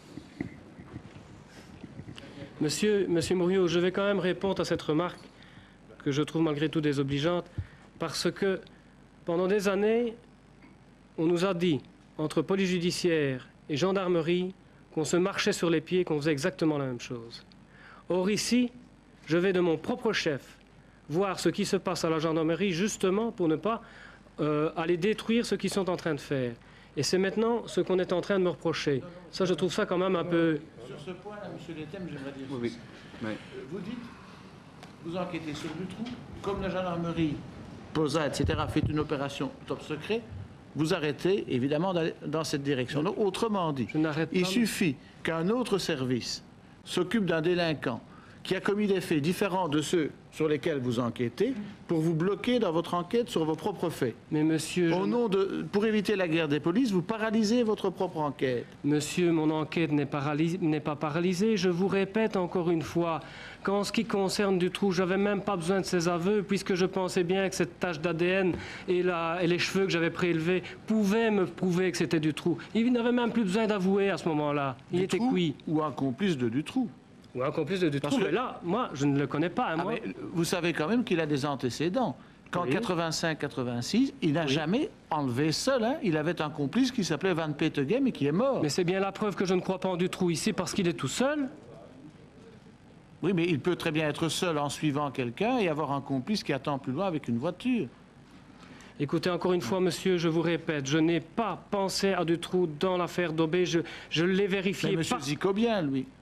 Monsieur Mouriot, je vais quand même répondre à cette remarque que je trouve malgré tout désobligeante, parce que pendant des années, on nous a dit, entre police judiciaire et gendarmerie, qu'on se marchait sur les pieds, qu'on faisait exactement la même chose. Or ici, je vais de mon propre chef voir ce qui se passe à la gendarmerie, justement pour ne pas aller détruire ce qu'ils sont en train de faire. Et c'est maintenant ce qu'on est en train de me reprocher. Ça, je trouve ça quand même un peu... Sur ce point-là, M. Leitem, j'aimerais dire oui. Vous dites, vous enquêtez sur Dutroux, comme la gendarmerie, POSA, etc., fait une opération top secret, vous arrêtez, évidemment, d'aller dans cette direction. Donc, autrement dit, il suffit qu'un autre service s'occupe d'un délinquant qui a commis des faits différents de ceux sur lesquels vous enquêtez, pour vous bloquer dans votre enquête sur vos propres faits. Mais monsieur... Pour éviter la guerre des polices, vous paralysez votre propre enquête. Monsieur, mon enquête n'est pas paralysée. Je vous répète encore une fois qu'en ce qui concerne Dutroux, je n'avais même pas besoin de ses aveux, puisque je pensais bien que cette tache d'ADN et les cheveux que j'avais prélevés pouvaient me prouver que c'était Dutroux. Il n'avait même plus besoin d'avouer à ce moment-là. Il était cuit. Ou un complice de Dutroux. Ou un complice de Dutroux, mais là, moi, je ne le connais pas. Hein, moi. Vous savez quand même qu'il a des antécédents. Qu'en 85-86, il n'a jamais enlevé seul. Hein. Il avait un complice qui s'appelait Van Petegem et qui est mort. Mais c'est bien la preuve que je ne crois pas en Dutroux ici parce qu'il est tout seul. Oui, mais il peut très bien être seul en suivant quelqu'un et avoir un complice qui attend plus loin avec une voiture. Écoutez, encore une fois, monsieur, je vous répète, je n'ai pas pensé à Dutroux dans l'affaire Daubé. Je l'ai vérifié. Mais monsieur Zicobien, lui.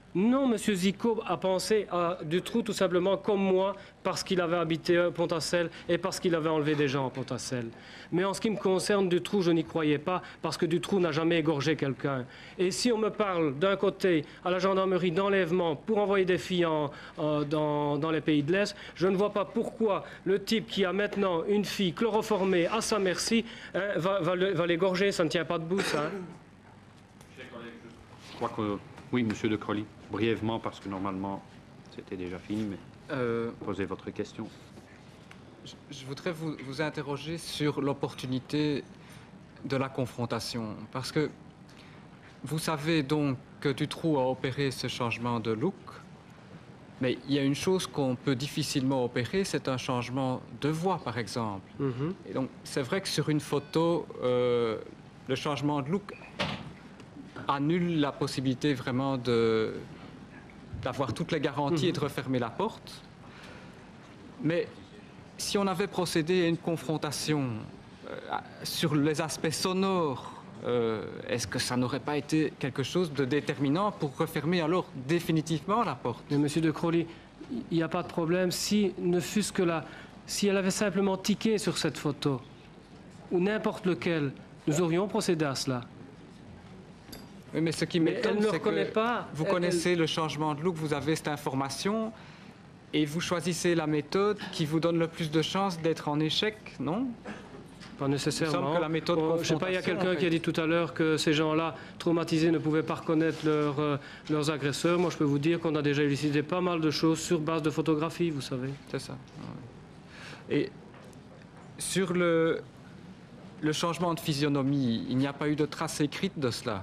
Non, M. Zico a pensé à Dutroux tout simplement comme moi, parce qu'il avait habité Pontassel et parce qu'il avait enlevé des gens à Pontassel. Mais en ce qui me concerne, Dutroux, je n'y croyais pas, parce que Dutroux n'a jamais égorgé quelqu'un. Et si on me parle d'un côté à la gendarmerie d'enlèvement pour envoyer des filles dans les pays de l'Est, je ne vois pas pourquoi le type qui a maintenant une fille chloroformée à sa merci va l'égorger. Ça ne tient pas debout, ça. Hein. Je crois que... Oui, Monsieur de Crolly, brièvement, parce que normalement, c'était déjà fini, mais posez votre question. Je voudrais vous interroger sur l'opportunité de la confrontation, parce que vous savez donc que Dutroux a opéré ce changement de look, mais il y a une chose qu'on peut difficilement opérer, c'est un changement de voix, par exemple. Et donc, c'est vrai que sur une photo, le changement de look annule la possibilité vraiment d'avoir toutes les garanties et de refermer la porte. Mais si on avait procédé à une confrontation sur les aspects sonores, est-ce que ça n'aurait pas été quelque chose de déterminant pour refermer alors définitivement la porte? Mais Monsieur de Crolly, il n'y a pas de problème. Si ne fût-ce que si elle avait simplement tiqué sur cette photo, ou n'importe lequel, nous aurions procédé à cela. Oui, mais ce qui m'étonne, c'est que vous connaissez le changement de look, vous avez cette information, et vous choisissez la méthode qui vous donne le plus de chances d'être en échec, non? Pas nécessairement. Que la méthode je ne sais pas, il y a quelqu'un qui a dit tout à l'heure que ces gens-là, traumatisés, ne pouvaient pas reconnaître leurs agresseurs. Moi, je peux vous dire qu'on a déjà élucidé pas mal de choses sur base de photographie, vous savez. C'est ça. Et sur le changement de physionomie, il n'y a pas eu de trace écrite de cela.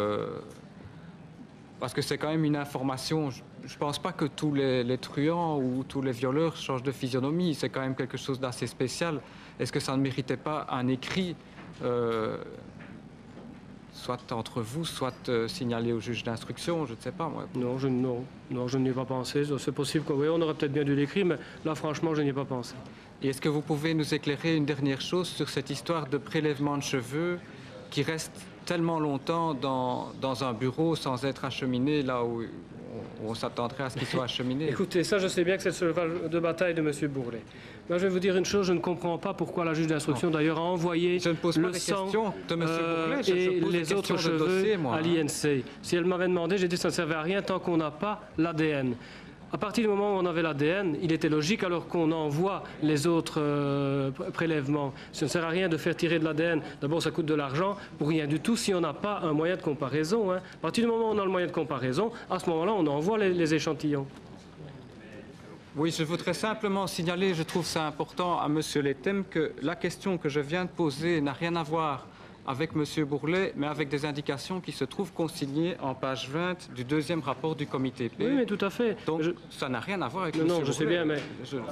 Parce que c'est quand même une information. Je ne pense pas que tous les truands ou tous les violeurs changent de physionomie. C'est quand même quelque chose d'assez spécial. Est-ce que ça ne méritait pas un écrit, soit entre vous, soit signalé au juge d'instruction? Je ne sais pas, moi. Non, je n'y ai pas pensé. C'est possible qu'on on aurait peut-être bien dû l'écrire, mais là, franchement, je n'y ai pas pensé. Et est-ce que vous pouvez nous éclairer une dernière chose sur cette histoire de prélèvement de cheveux qui reste tellement longtemps dans un bureau sans être acheminé là où on s'attendrait à ce qu'il soit acheminé? Écoutez, ça je sais bien que c'est le cheval de bataille de M. Bourlet. Moi, je vais vous dire une chose, je ne comprends pas pourquoi la juge d'instruction d'ailleurs a envoyé le sang de M. Bourlet, et les autres cheveux à l'INC. Si elle m'avait demandé, j'ai dit que ça ne servait à rien tant qu'on n'a pas l'ADN. À partir du moment où on avait l'ADN, il était logique alors qu'on envoie les autres prélèvements. Ça ne sert à rien de faire tirer de l'ADN. D'abord, ça coûte de l'argent pour rien du tout si on n'a pas un moyen de comparaison. Hein. À partir du moment où on a le moyen de comparaison, à ce moment-là, on envoie les échantillons. Oui, je voudrais simplement signaler, je trouve ça important à M. Lethem, que la question que je viens de poser n'a rien à voir avec M. Bourlet, mais avec des indications qui se trouvent consignées en page 20 du deuxième rapport du comité P. Oui, mais tout à fait. Donc, ça n'a rien à voir avec M. Bourlet. Non, je sais bien, mais...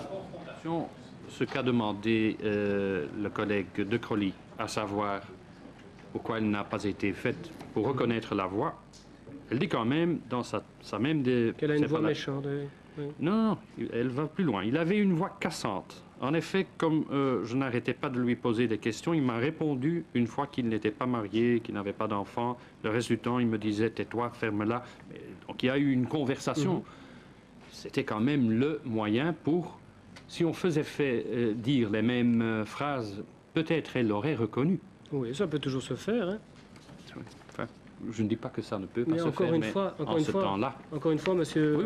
Ce qu'a demandé le collègue de Crolly, à savoir pourquoi elle n'a pas été faite pour reconnaître la voix, elle dit quand même, dans sa même... Qu'elle a une voix méchante, oui. Non, elle va plus loin. Il avait une voix cassante. En effet, comme je n'arrêtais pas de lui poser des questions, il m'a répondu une fois qu'il n'était pas marié, qu'il n'avait pas d'enfant. Le reste du temps, il me disait « tais-toi, ferme-la ». Donc il y a eu une conversation. C'était quand même le moyen pour... Si on faisait dire les mêmes phrases, peut-être elle l'aurait reconnu. Oui, ça peut toujours se faire. Hein. Enfin, je ne dis pas que ça ne peut pas se faire, mais en ce temps-là. Encore une fois, monsieur,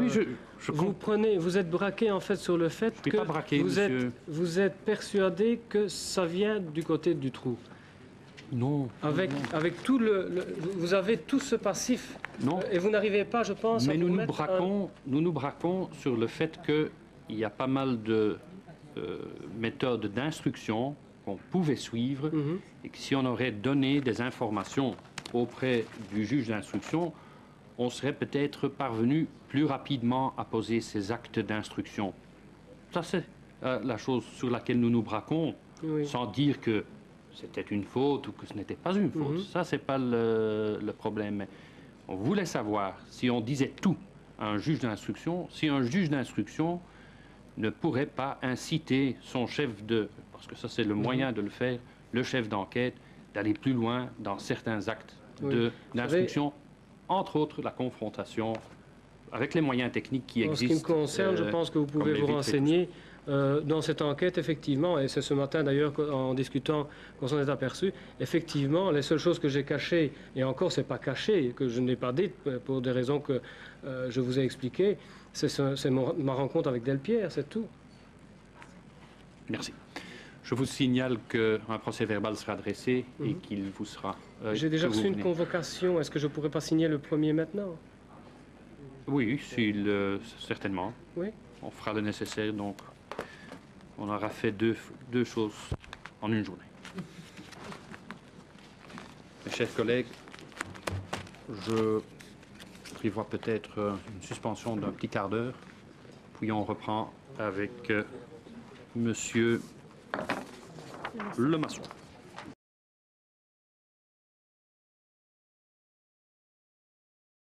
vous êtes braqué en fait sur le fait que vous êtes persuadé que ça vient du côté du trou. Non. Avec tout vous avez tout ce passif. Non. Et vous n'arrivez pas, je pense, mais nous nous braquons sur le fait qu'il y a pas mal de méthodes d'instruction qu'on pouvait suivre et que si on aurait donné des informations auprès du juge d'instruction, on serait peut-être parvenu plus rapidement à poser ces actes d'instruction. Ça, c'est la chose sur laquelle nous nous braquons, sans dire que c'était une faute ou que ce n'était pas une faute. Ça, c'est pas le problème. Mais on voulait savoir si on disait tout à un juge d'instruction, si un juge d'instruction ne pourrait pas inciter son chef parce que ça, c'est le moyen de le faire, le chef d'enquête, d'aller plus loin dans certains actes d'instruction, entre autres la confrontation avec les moyens techniques qui existent... En ce qui me concerne, je pense que vous pouvez vous renseigner. Dans cette enquête, effectivement, et c'est ce matin d'ailleurs en discutant qu'on s'en est aperçu, effectivement, les seules choses que j'ai cachées, et encore c'est pas caché, que je n'ai pas dites pour des raisons que je vous ai expliquées, c'est ma rencontre avec Delpierre, c'est tout. Merci. Je vous signale qu'un procès verbal sera dressé et qu'il vous sera... J'ai déjà reçu une convocation, est-ce que je ne pourrais pas signer le premier maintenant? Oui, certainement. Oui. On fera le nécessaire, donc on aura fait deux choses en une journée. Mes chers collègues, je prévois peut-être une suspension d'un petit quart d'heure, puis on reprend avec Monsieur Lemasson.